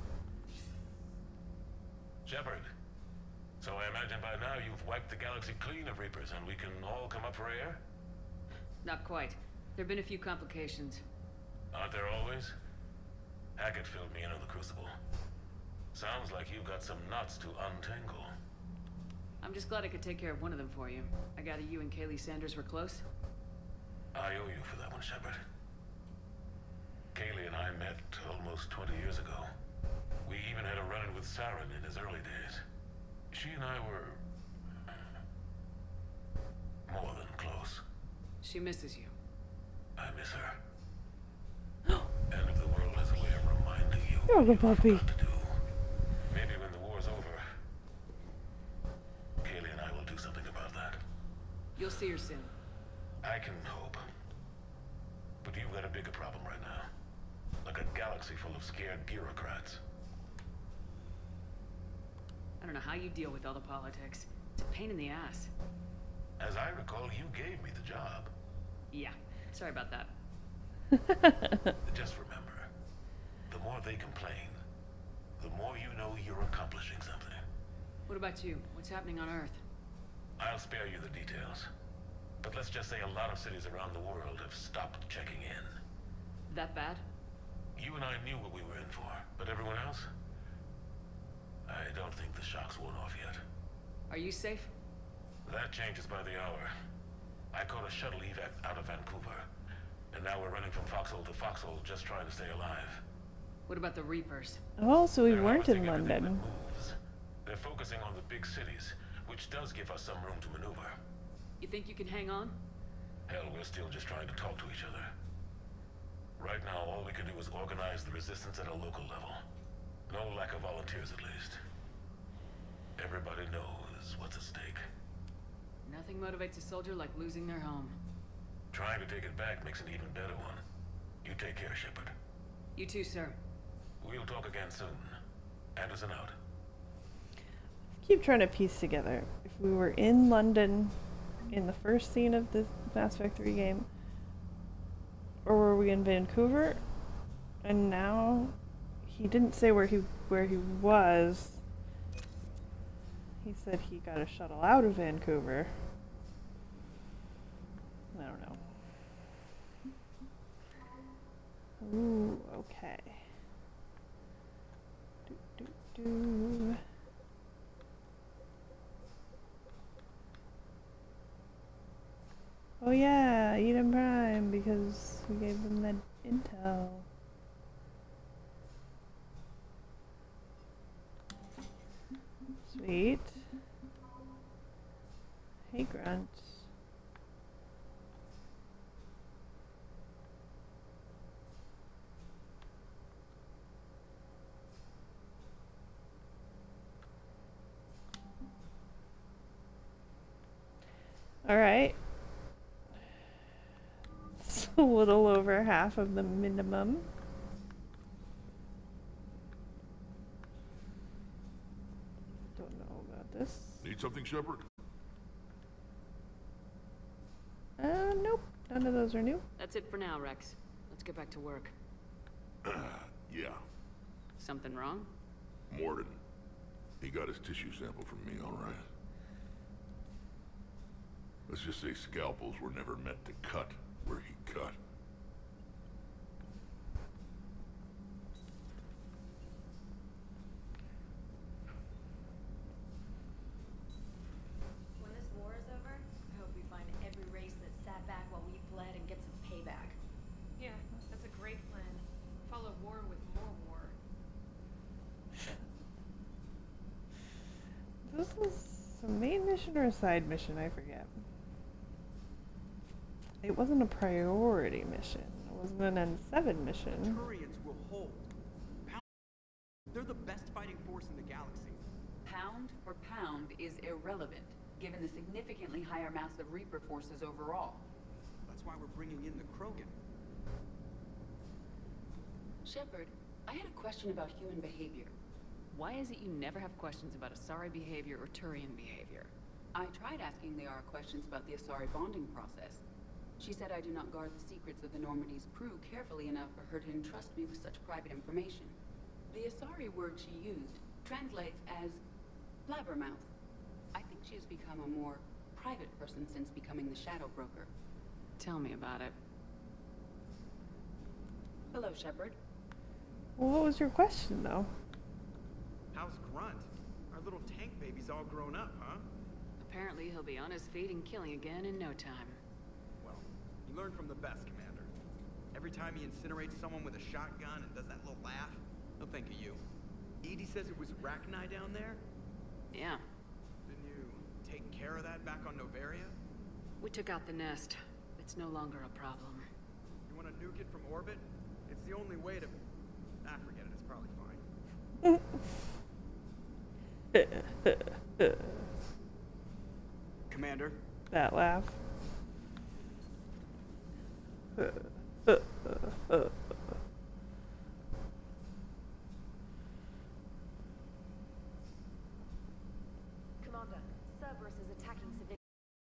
K: Shepard, so I imagine by now you've wiped the galaxy clean of Reapers and we can all come up for air?
C: Not quite. There've been a few complications.
K: Aren't there always? Hackett filled me in on the Crucible. Sounds like you've got some knots to untangle.
C: I'm just glad I could take care of one of them for you. I gather you and Kaylee Sanders were close?
K: I owe you for that one, Shepard. Kaylee and I met almost twenty years ago. We even had a run-in with Saren in his early days. She and I were... more than close.
C: She misses you.
K: I miss her. And if the world has a way of reminding you
A: You're a
K: what
A: good
K: you
A: puppy.
K: forgot to do, maybe when the war's over, Kaylee and I will do something about that.
C: You'll see her soon.
K: I can hope. But you've got a bigger problem right now. Like a galaxy full of scared bureaucrats.
C: I don't know how you deal with all the politics. It's a pain in the ass.
K: As I recall, you gave me the job.
C: Yeah, sorry about that.
K: Just remember, the more they complain, the more you know you're accomplishing something.
C: What about you? What's happening on Earth?
K: I'll spare you the details. But let's just say a lot of cities around the world have stopped checking in.
C: That bad?
K: You and I knew what we were in for, but everyone else? I don't think the shock's worn off yet.
C: Are you safe?
K: That changes by the hour. I caught a shuttle evac out of Vancouver, and now we're running from foxhole to foxhole just trying to stay alive.
C: What about the Reapers?
A: Oh, so we
K: They're
A: weren't in
K: harvesting everything
A: London.
K: that moves. They're focusing on the big cities, which does give us some room to maneuver.
C: You think you can hang on?
K: Hell, we're still just trying to talk to each other. Right now, all we can do is organize the resistance at a local level. No lack of volunteers, at least. Everybody knows what's at stake.
C: Nothing motivates a soldier like losing their home.
K: Trying to take it back makes an even better one. You take care, Shepard.
C: You too, sir.
K: We'll talk again soon. Anderson out.
A: Keep trying to piece together. If we were in London in the first scene of this Mass Effect three game, or were we in Vancouver? And now he didn't say where he where he was. He said he got a shuttle out of Vancouver. I don't know. Ooh, okay. Do, do, do. Oh yeah, Eden Prime, because we gave them that intel. Sweet. Hey, Grunt. All right. It's a little over half of the minimum. Don't know about this.
F: Need something, Shepard?
A: Uh, nope. None of those are new.
C: That's it for now, Wrex. Let's get back to work.
F: Yeah.
C: Something wrong?
F: Mordin. He got his tissue sample from me, all right. Let's just say scalpels were never meant to cut where he cut.
L: When this war is over, I hope we find every race that sat back while we bled and get some payback.
M: Yeah, that's a great plan. Follow war with more war.
A: This is a main mission or a side mission, I forget. It wasn't a priority mission. It wasn't an N seven mission.
N: Turians will hold. Pound. They're the best fighting force in the galaxy.
D: Pound for pound is irrelevant, given the significantly higher mass of Reaper forces overall.
N: That's why we're bringing in the Krogan.
D: Shepard, I had a question about human behavior.
C: Why is it you never have questions about Asari behavior or Turian behavior?
D: I tried asking the Yara questions about the Asari bonding process. She said I do not guard the secrets of the Normandy's crew carefully enough for her to entrust me with such private information. The Asari word she used translates as blabbermouth. I think she has become a more private person since becoming the Shadow Broker.
C: Tell me about it.
D: Hello, Shepard.
A: Well, what was your question, though?
N: How's Grunt? Our little tank baby's all grown up, huh?
C: Apparently he'll be on his feet and killing again in no time.
N: Well, you learn from the best, Commander. Every time he incinerates someone with a shotgun and does that little laugh, he'll think of you. Edie says it was Rachni down there?
C: Yeah.
N: Didn't you take care of that back on Noveria?
C: We took out the nest. It's no longer a problem.
N: You want to nuke it from orbit? It's the only way to... Ah, forget it. It's probably fine. Commander?
A: That laugh.
J: Commander, Cerberus is attacking civilians.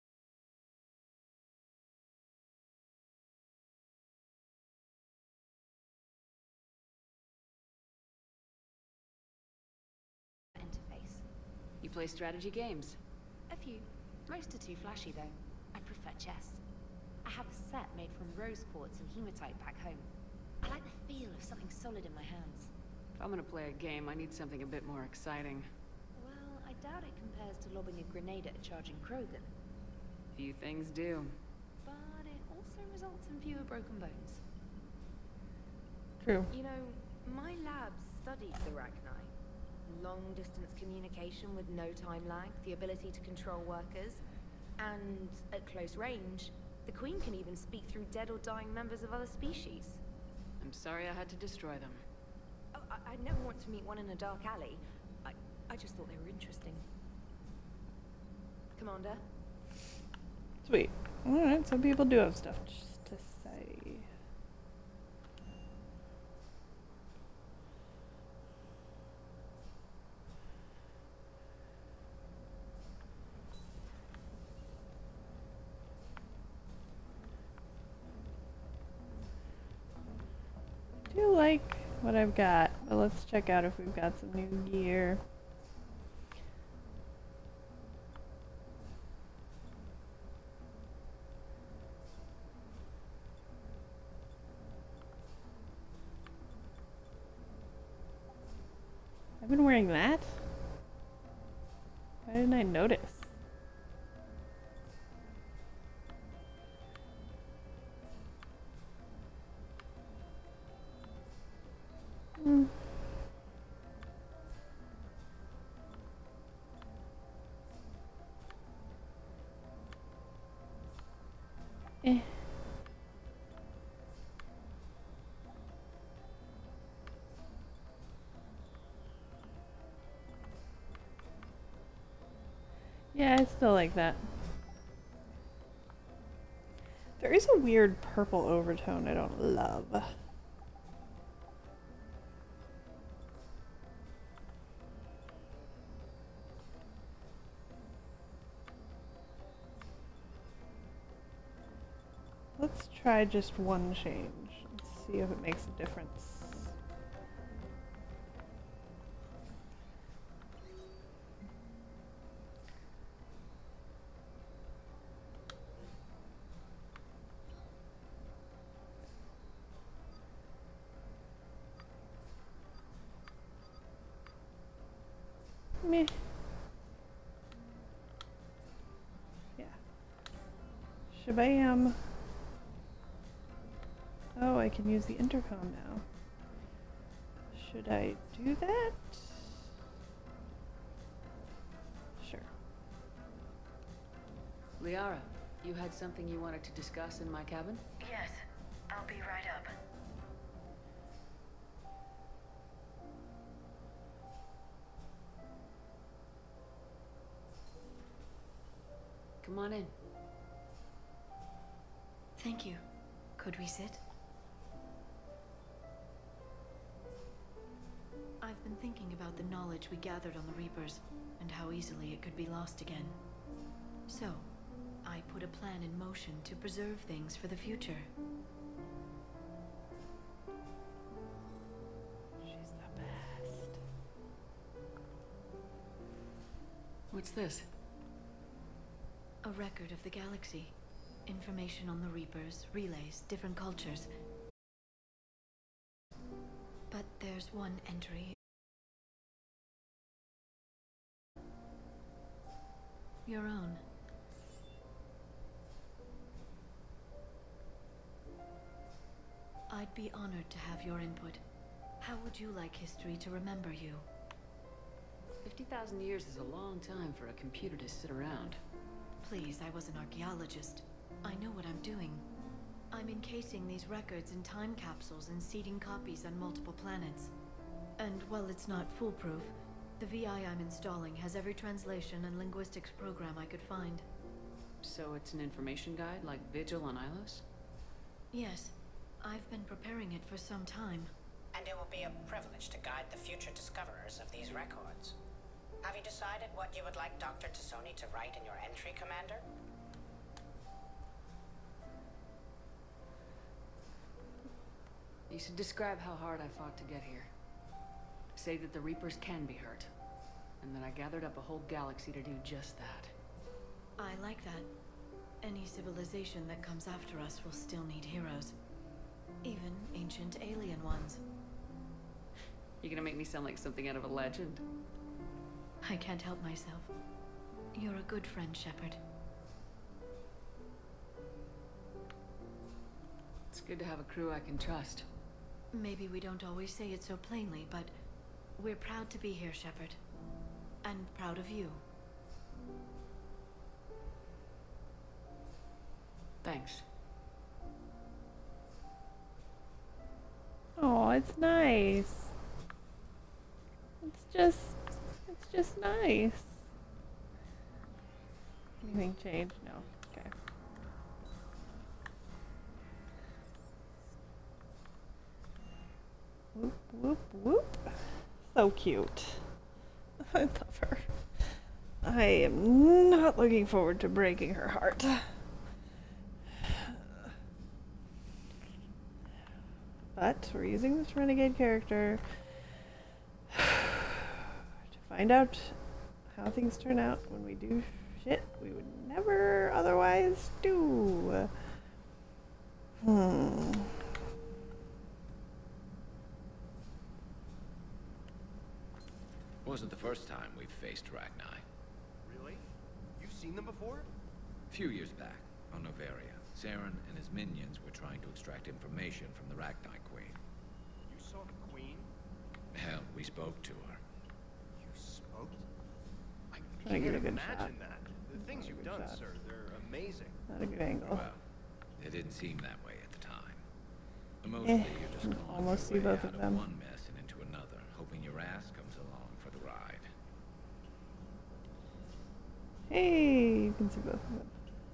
J: Interface.
C: You play strategy games?
J: A few. Most are too flashy, though. I prefer chess. I have a set made from rose quartz and hematite back home. I like the feel of something solid in my hands.
C: If I'm gonna play a game, I need something a bit more exciting.
J: Well, I doubt it compares to lobbing a grenade at a charging Krogan.
C: Few things do.
J: But it also results in fewer broken bones.
A: True.
J: You know, my lab studied the Rachni. Long-distance communication with no time lag, the ability to control workers, and at close range, the Queen can even speak through dead or dying members of other species.
C: I'm sorry I had to destroy them.
J: Oh, I I'd never want to meet one in a dark alley. I, I just thought they were interesting. Commander?
A: Sweet. Alright, some people do have stuff just to say. I do like what I've got, but let's check out if we've got some new gear. I've been wearing that? Why didn't I notice? Hmm. Eh. Yeah, I still like that. There is a weird purple overtone I don't love. Let's try just one change and see if it makes a difference. Meh. Yeah. Shabam. Oh, I can use the intercom now. Should I do that? Sure.
C: Liara, you had something you wanted to discuss in my cabin?
J: Yes, I'll be right up.
C: Come on in.
J: Thank you. Could we sit? I've been thinking about the knowledge we gathered on the Reapers, and how easily it could be lost again. So, I put a plan in motion to preserve things for the future.
A: She's the best.
C: What's this?
J: A record of the galaxy. Information on the Reapers, relays, different cultures. But there's one entry. Your own. I'd be honored to have your input. How would you like history to remember you?
C: fifty thousand years is a long time for a computer to sit around.
J: Please, I was an archaeologist. I know what I'm doing. I'm encasing these records in time capsules and seeding copies on multiple planets. And while it's not foolproof, the V I I'm installing has every translation and linguistics program I could find.
C: So it's an information guide like Vigil on Ilos?
J: Yes. I've been preparing it for some time.
O: And it will be a privilege to guide the future discoverers of these records. Have you decided what you would like Doctor T'Soni to write in your entry, Commander?
C: You should describe how hard I fought to get here. Say that the Reapers can be hurt, and that I gathered up a whole galaxy to do just that.
J: I like that. Any civilization that comes after us will still need heroes. Even ancient alien ones.
C: You're gonna make me sound like something out of a legend.
J: I can't help myself. You're a good friend, Shepard.
C: It's good to have a crew I can trust.
J: Maybe we don't always say it so plainly, but we're proud to be here, Shepard. And proud of you.
C: Thanks.
A: Oh, it's nice. It's just, it's just nice. Anything change? No. Okay. Whoop, whoop, whoop. So cute. I love her. I am not looking forward to breaking her heart. But we're using this renegade character to find out how things turn out when we do shit we would never otherwise do. Hmm.
P: wasn't the first time we've faced Rachni.
Q: Really? You've seen them before?
P: A few years back, on Novaria, Saren and his minions were trying to extract information from the Rachni Queen.
Q: You saw the Queen?
P: Hell, we spoke to her.
Q: You spoke? I
A: Trying to
Q: can't
A: get a good
Q: imagine
A: shot.
Q: that. The things you've done,
A: shot.
Q: sir, they're amazing.
A: Not a good angle.
P: Well, it didn't seem that way at the time. Mostly,
A: Eh,
P: you're just
A: can
P: clawing
A: almost
P: your
A: see
P: way
A: both
P: out
A: of them.
P: one mess and into another, hoping your ass comes along for the ride.
A: Hey, you can see both of them.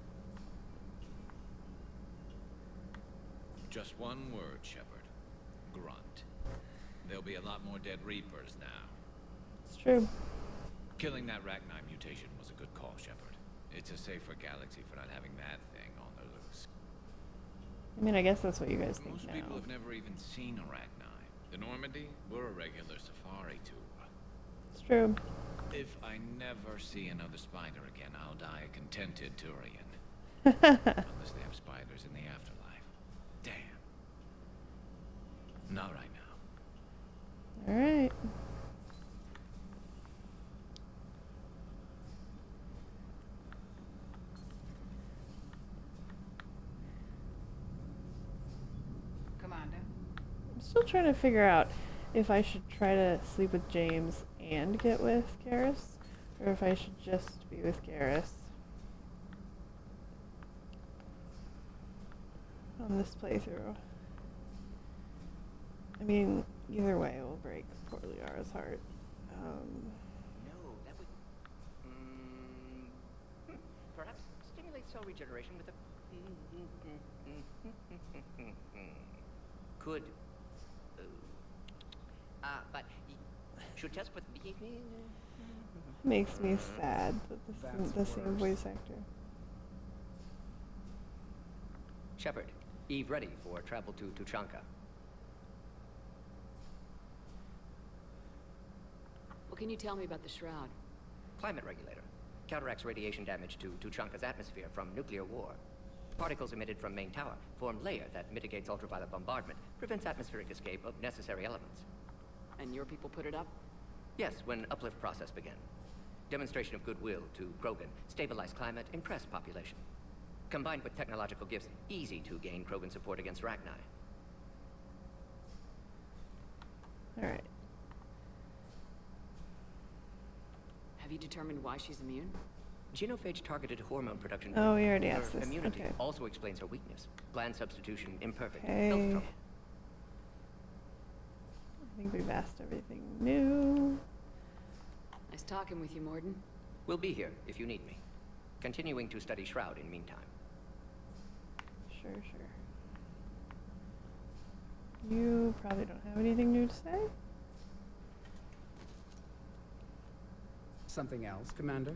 P: Just one word, Shepard. Grunt. There'll be a lot more dead Reapers now.
A: It's true.
P: Killing that Rachni mutation was a good call, Shepard. It's a safer galaxy for not having that thing on the loose.
A: I mean, I guess that's what you guys think
P: Most
A: now.
P: people have never even seen a Rachni. The Normandy, we're a regular safari tour.
A: It's true.
P: If I never see another spider again, I'll die a contented Turian. Unless they have spiders in the afterlife. Damn. Not right now.
A: Alright.
D: Commander.
A: I'm still trying to figure out if I should try to sleep with James and get with Garrus, or if I should just be with Garrus on this playthrough. I mean, either way it will break poor Liara's heart. Um,
H: No, that would... Mm, hmm, perhaps stimulate cell regeneration with a... Could... Uh, uh, but... Should test with...
A: makes me sad that this isn't the same voice actor.
H: Shepard, Eve ready for travel to Tuchanka.
C: What can you tell me about the Shroud?
H: Climate regulator. Counteracts radiation damage to Tuchanka's atmosphere from nuclear war. Particles emitted from main tower form layer that mitigates ultraviolet bombardment, prevents atmospheric escape of necessary elements.
C: And your people put it up?
H: Yes, when uplift process began. Demonstration of goodwill to Krogan, stabilize climate, impress population. Combined with technological gifts, easy to gain Krogan support against Rachni.
A: Alright.
C: Have you determined why she's immune?
H: Genophage targeted hormone production.
A: Oh, we already
H: Her
A: asked this.
H: immunity
A: Okay.
H: also explains her weakness. Gland substitution imperfect.
A: Okay.
H: Health trouble.
A: I think we've asked everything new.
C: Nice talking with you, Mordin.
H: We'll be here if you need me. Continuing to study Shroud in meantime.
A: Sure, sure. You probably don't have anything new to say?
R: Something else, Commander?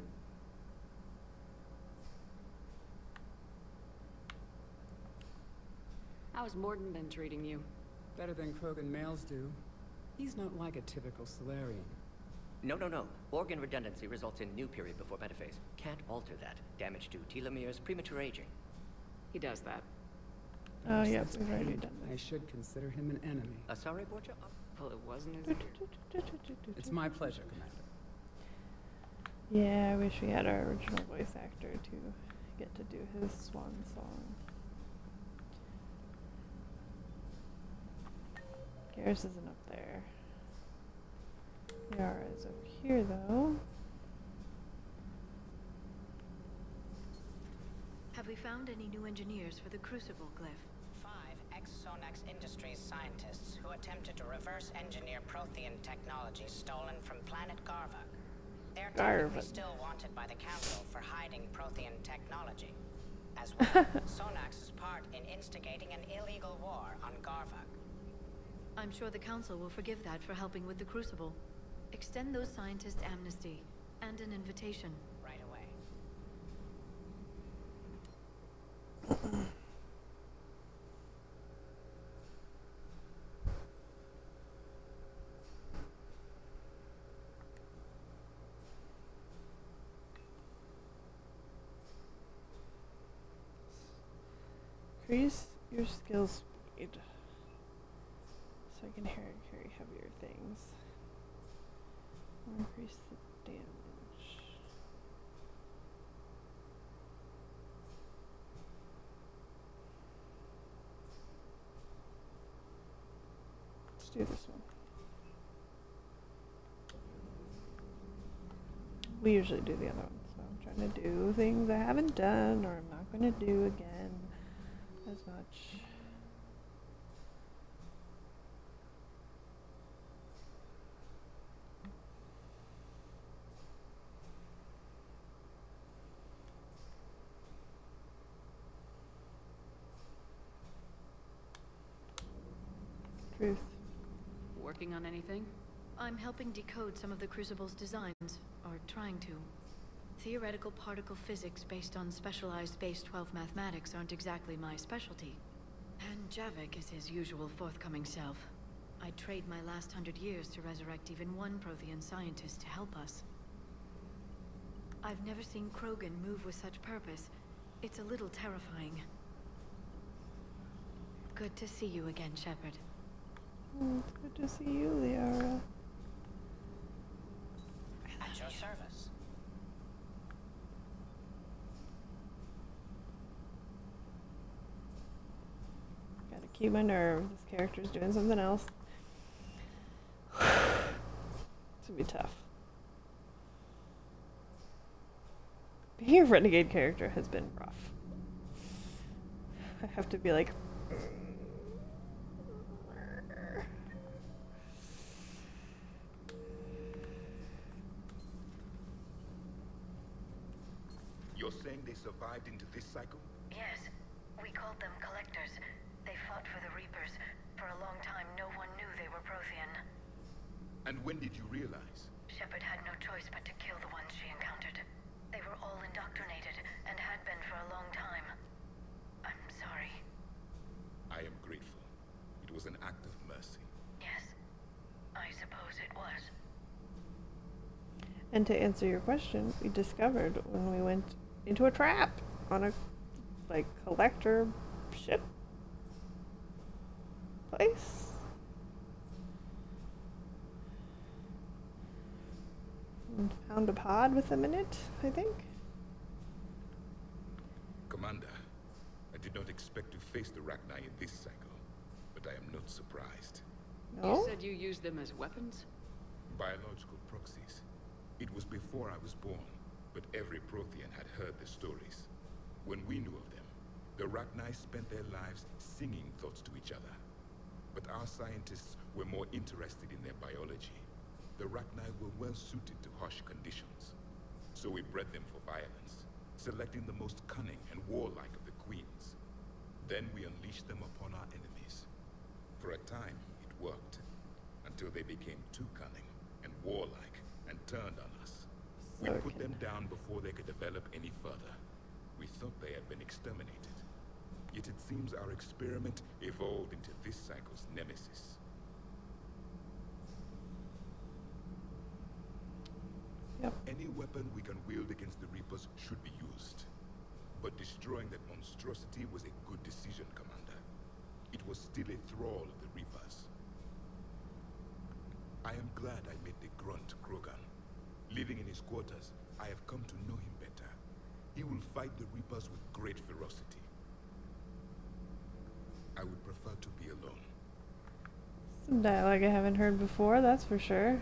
C: How's Mordin been treating you?
R: Better than Krogan males do. He's not like a typical Solarian.
H: No, no, no. Organ redundancy results in new period before metaphase. Can't alter that. Damage to telomeres, premature aging.
C: He does that.
A: Oh,
R: Perhaps
A: yeah,
R: that's
A: we've already
R: pain.
A: done
R: I should consider him an enemy.
H: Asari Borgia?
C: Well, it wasn't as weird.
R: It's my pleasure, Commander.
A: Yeah, I wish we had our original voice actor to get to do his swan song. Garrus isn't up there. Yara is up here, though.
J: Have we found any new engineers for the Crucible glyph?
O: Five ex-Sonax Industries scientists who attempted to reverse engineer Prothean technology stolen from planet Garvak. They're technically
A: Garvak.
O: still wanted by the Council for hiding Prothean technology. As well, Sonax's part in instigating an illegal war on Garvak.
J: I'm sure the Council will forgive that for helping with the Crucible. Extend those scientists amnesty and an invitation.
O: Right away.
A: Increase your skill speed so I can carry, carry heavier things. Increase the damage. Let's do this one. We usually do the other one, so I'm trying to do things I haven't done or I'm not going to do again as much. Truth.
C: Working on anything?
S: I'm helping decode some of the Crucible's designs, or trying to. Theoretical particle physics based on specialized base twelve mathematics aren't exactly my specialty. And Javik is his usual forthcoming self. I'd trade my last hundred years to resurrect even one Prothean scientist to help us. I've never seen Krogan move with such purpose. It's a little terrifying. Good to see you again, Shepard.
A: Mm, it's good to see you, Liara.
O: At your service.
A: Gotta keep my nerve. This character's doing something else. It's gonna be tough. Being a renegade character has been rough. I have to be like...
E: You're saying they survived into this cycle?
S: Yes. We called them Collectors. They fought for the Reapers. For a long time, no one knew they were Prothean.
E: And when did you realize?
S: Shepard had no choice but to kill the ones she encountered. They were all indoctrinated, and had been for a long time. I'm sorry.
E: I am grateful. It was an act of mercy.
S: Yes. I suppose it was.
A: And to answer your question, we discovered when we went into a trap on a, like, collector ship place. And found a pod with them in it, I think.
E: Commander, I did not expect to face the Rachni in this cycle, but I am not surprised.
A: No?
C: You said you used them as weapons?
E: Biological proxies. It was before I was born, but every Prothean had heard the stories. When we knew of them, the Rachni spent their lives singing thoughts to each other. But our scientists were more interested in their biology. The Rachni were well suited to harsh conditions. So we bred them for violence, selecting the most cunning and warlike of the queens. Then we unleashed them upon our enemies. For a time, it worked, until they became too cunning and warlike and turned on us. We
A: Okay.
E: put them down before they could develop any further. We thought they had been exterminated. Yet it seems our experiment evolved into this cycle's nemesis.
A: Yep.
E: Any weapon we can wield against the Reapers should be used. But destroying that monstrosity was a good decision, Commander. It was still a thrall of the Reapers. I am glad I met the Grunt, Krogan. Living in his quarters, I have come to know him better. He will fight the Reapers with great ferocity. I would prefer to be alone.
A: Some dialogue I haven't heard before, that's for sure.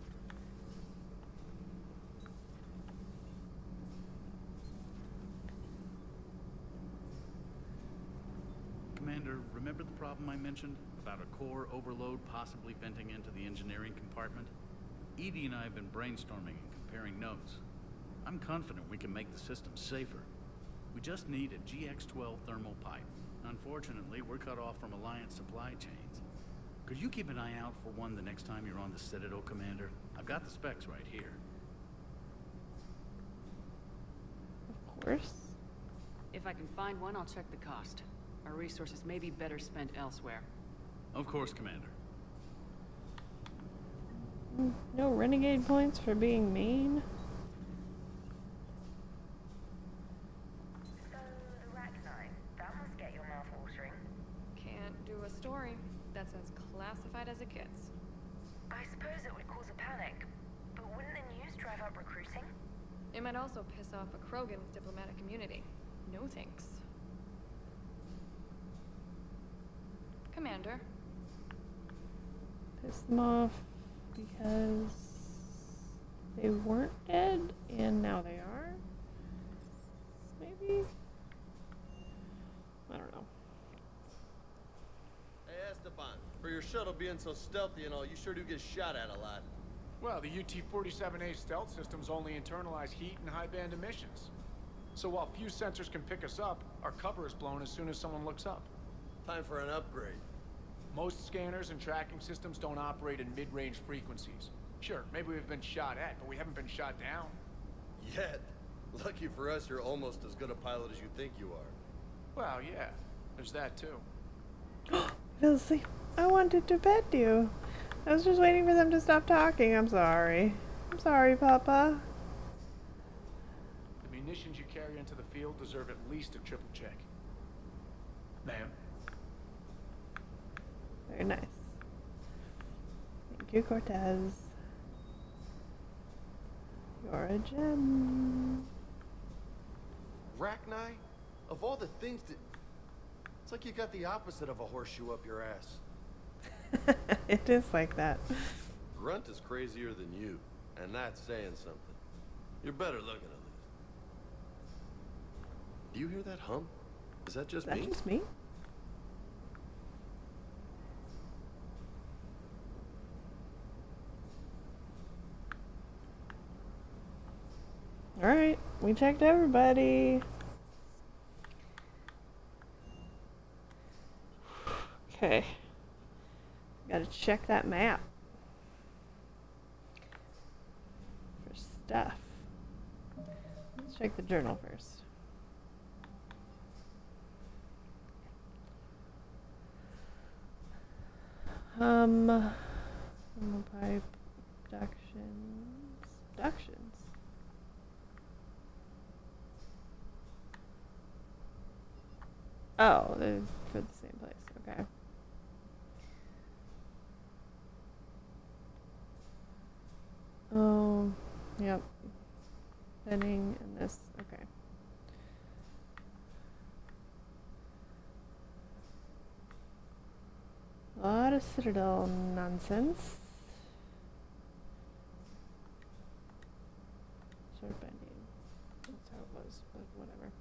T: Commander, remember the problem I mentioned? About a core overload possibly venting into the engineering compartment? Edie and I have been brainstorming and comparing notes. I'm confident we can make the system safer. We just need a G X twelve thermal pipe. Unfortunately, we're cut off from Alliance supply chains. Could you keep an eye out for one the next time you're on the Citadel, Commander? I've got the specs right here.
A: Of course.
C: If I can find one, I'll check the cost. Our resources may be better spent elsewhere.
T: Of course, Commander.
A: Mm, No renegade points for being mean.
S: So, the Rachni, that must get your mouth watering.
M: Can't do a story. That's as classified as it gets.
S: I suppose it would cause a panic, but
J: Wouldn't the news drive up recruiting?
M: It might also piss off a Krogan with diplomatic immunity. No thanks. Commander.
A: Piss them off because they weren't dead and now they are? Maybe? I don't know.
U: Hey Esteban, for your shuttle being so stealthy and all, you sure do get shot at a lot.
B: Well, the U T forty-seven A stealth systems only internalize heat and high-band emissions. So while few sensors can pick us up, our cover is blown as soon as someone looks up.
U: Time for an upgrade.
B: Most scanners and tracking systems don't operate in mid-range frequencies. Sure, maybe we've been shot at, but we haven't been shot down.
U: Yet. Lucky for us, you're almost as good a pilot as you think you are.
B: Well, yeah. There's that, too.
A: Fell asleep. I wanted to pet you. I was just waiting for them to stop talking. I'm sorry. I'm sorry, Papa.
B: The munitions you carry into the field deserve at least a triple check. Ma'am.
A: Very nice. Thank you, Cortez. You're a gem.
U: Rachni? Of all the things that... It's like you got the opposite of a horseshoe up your ass.
A: It is like that.
U: Grunt is crazier than you, and that's saying something. You're better looking at least. Do you hear that hum? Is that just
A: is that
U: me?
A: just me? Alright, we checked everybody. Okay. Gotta check that map. For stuff. Let's check the journal first. Um, thermal pipe, abductions, abductions. Oh, they're for the same place. Okay. Oh, yep. Benning and this. Okay. A lot of Citadel nonsense. Sort of bending. That's how it was, but whatever.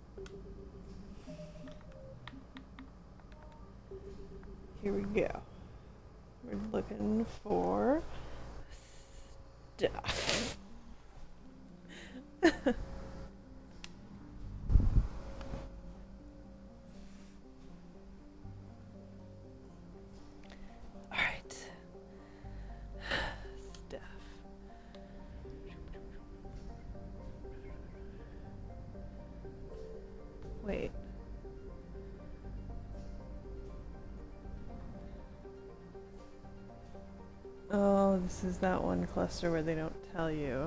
A: Here we go. We're looking for stuff. Alright. Stuff. Wait. Oh, this is that one cluster where they don't tell you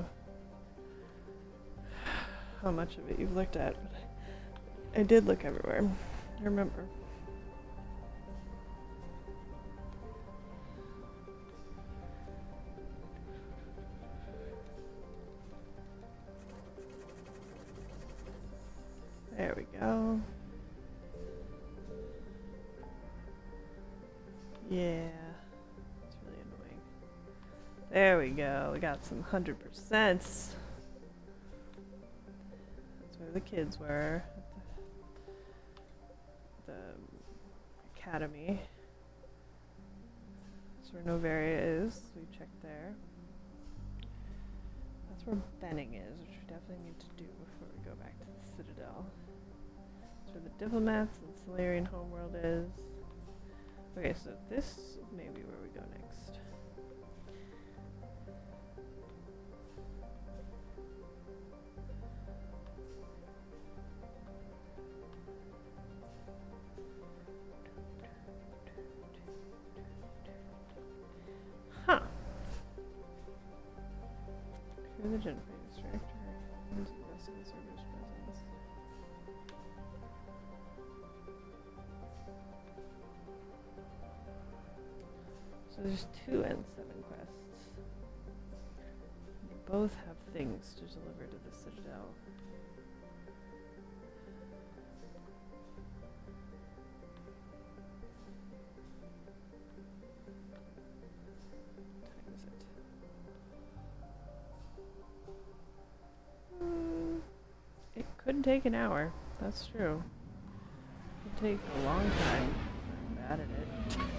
A: how much of it you've looked at. But I did look everywhere. I remember. There we go. Yeah. There we go. We got some hundred percents. That's where the kids were. At the, the academy. That's where Novaria is. We checked there. That's where Benning is, which we definitely need to do before we go back to the Citadel. That's where the diplomats and Solarian homeworld is. Okay, so this may be where we go next. Huh. Clear the Genophage extractor. Investigate the server's presence. So there's two N seven quests. both have things to deliver to the Citadel. What time is it? Mm, it could take an hour. That's true. It could take a long time. I'm bad at it.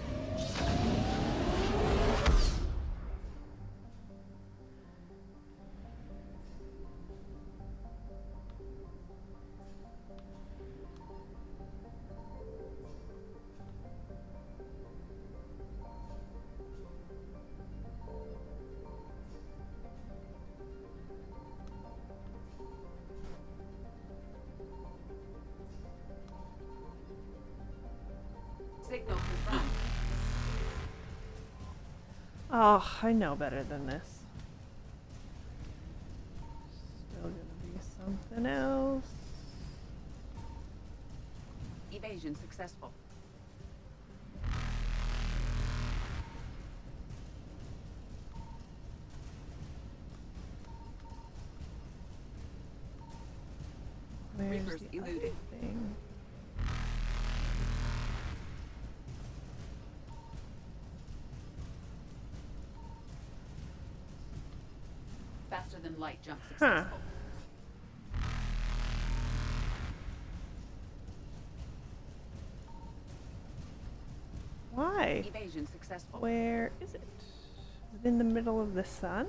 D: Signal confirmed.
A: Oh, I know better than this. Still gonna be something else.
D: Evasion successful.
A: Where's
D: Reapers
A: the other
D: eluded.
A: thing?
D: Faster than light jump
A: Huh.
D: successful.
A: Why?
D: Evasion successful.
A: Where is it? Is it in the middle of the sun?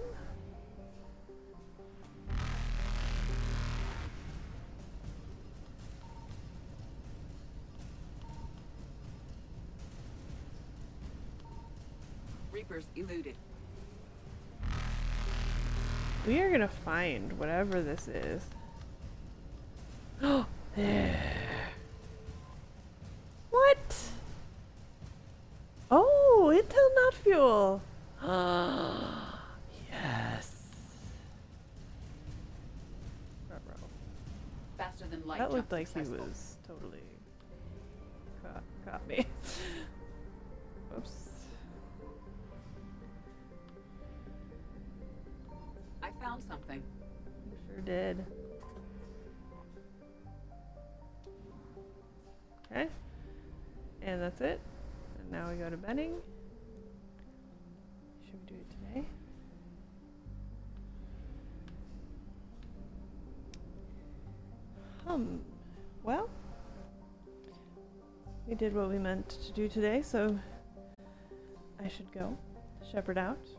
D: Reapers eluded.
A: We are gonna find whatever this is. Oh, there. What? Oh, intel not fuel. Yes. Ruh-roh.
D: Faster than light
A: That
D: jump
A: looked like
D: successful.
A: he was totally caught, caught me. Whoops.
D: I found something.
A: You sure did. Okay. And that's it. And now we go to Benning. Should we do it today? Um, well, we did what we meant to do today, so I should go. Shepherd out.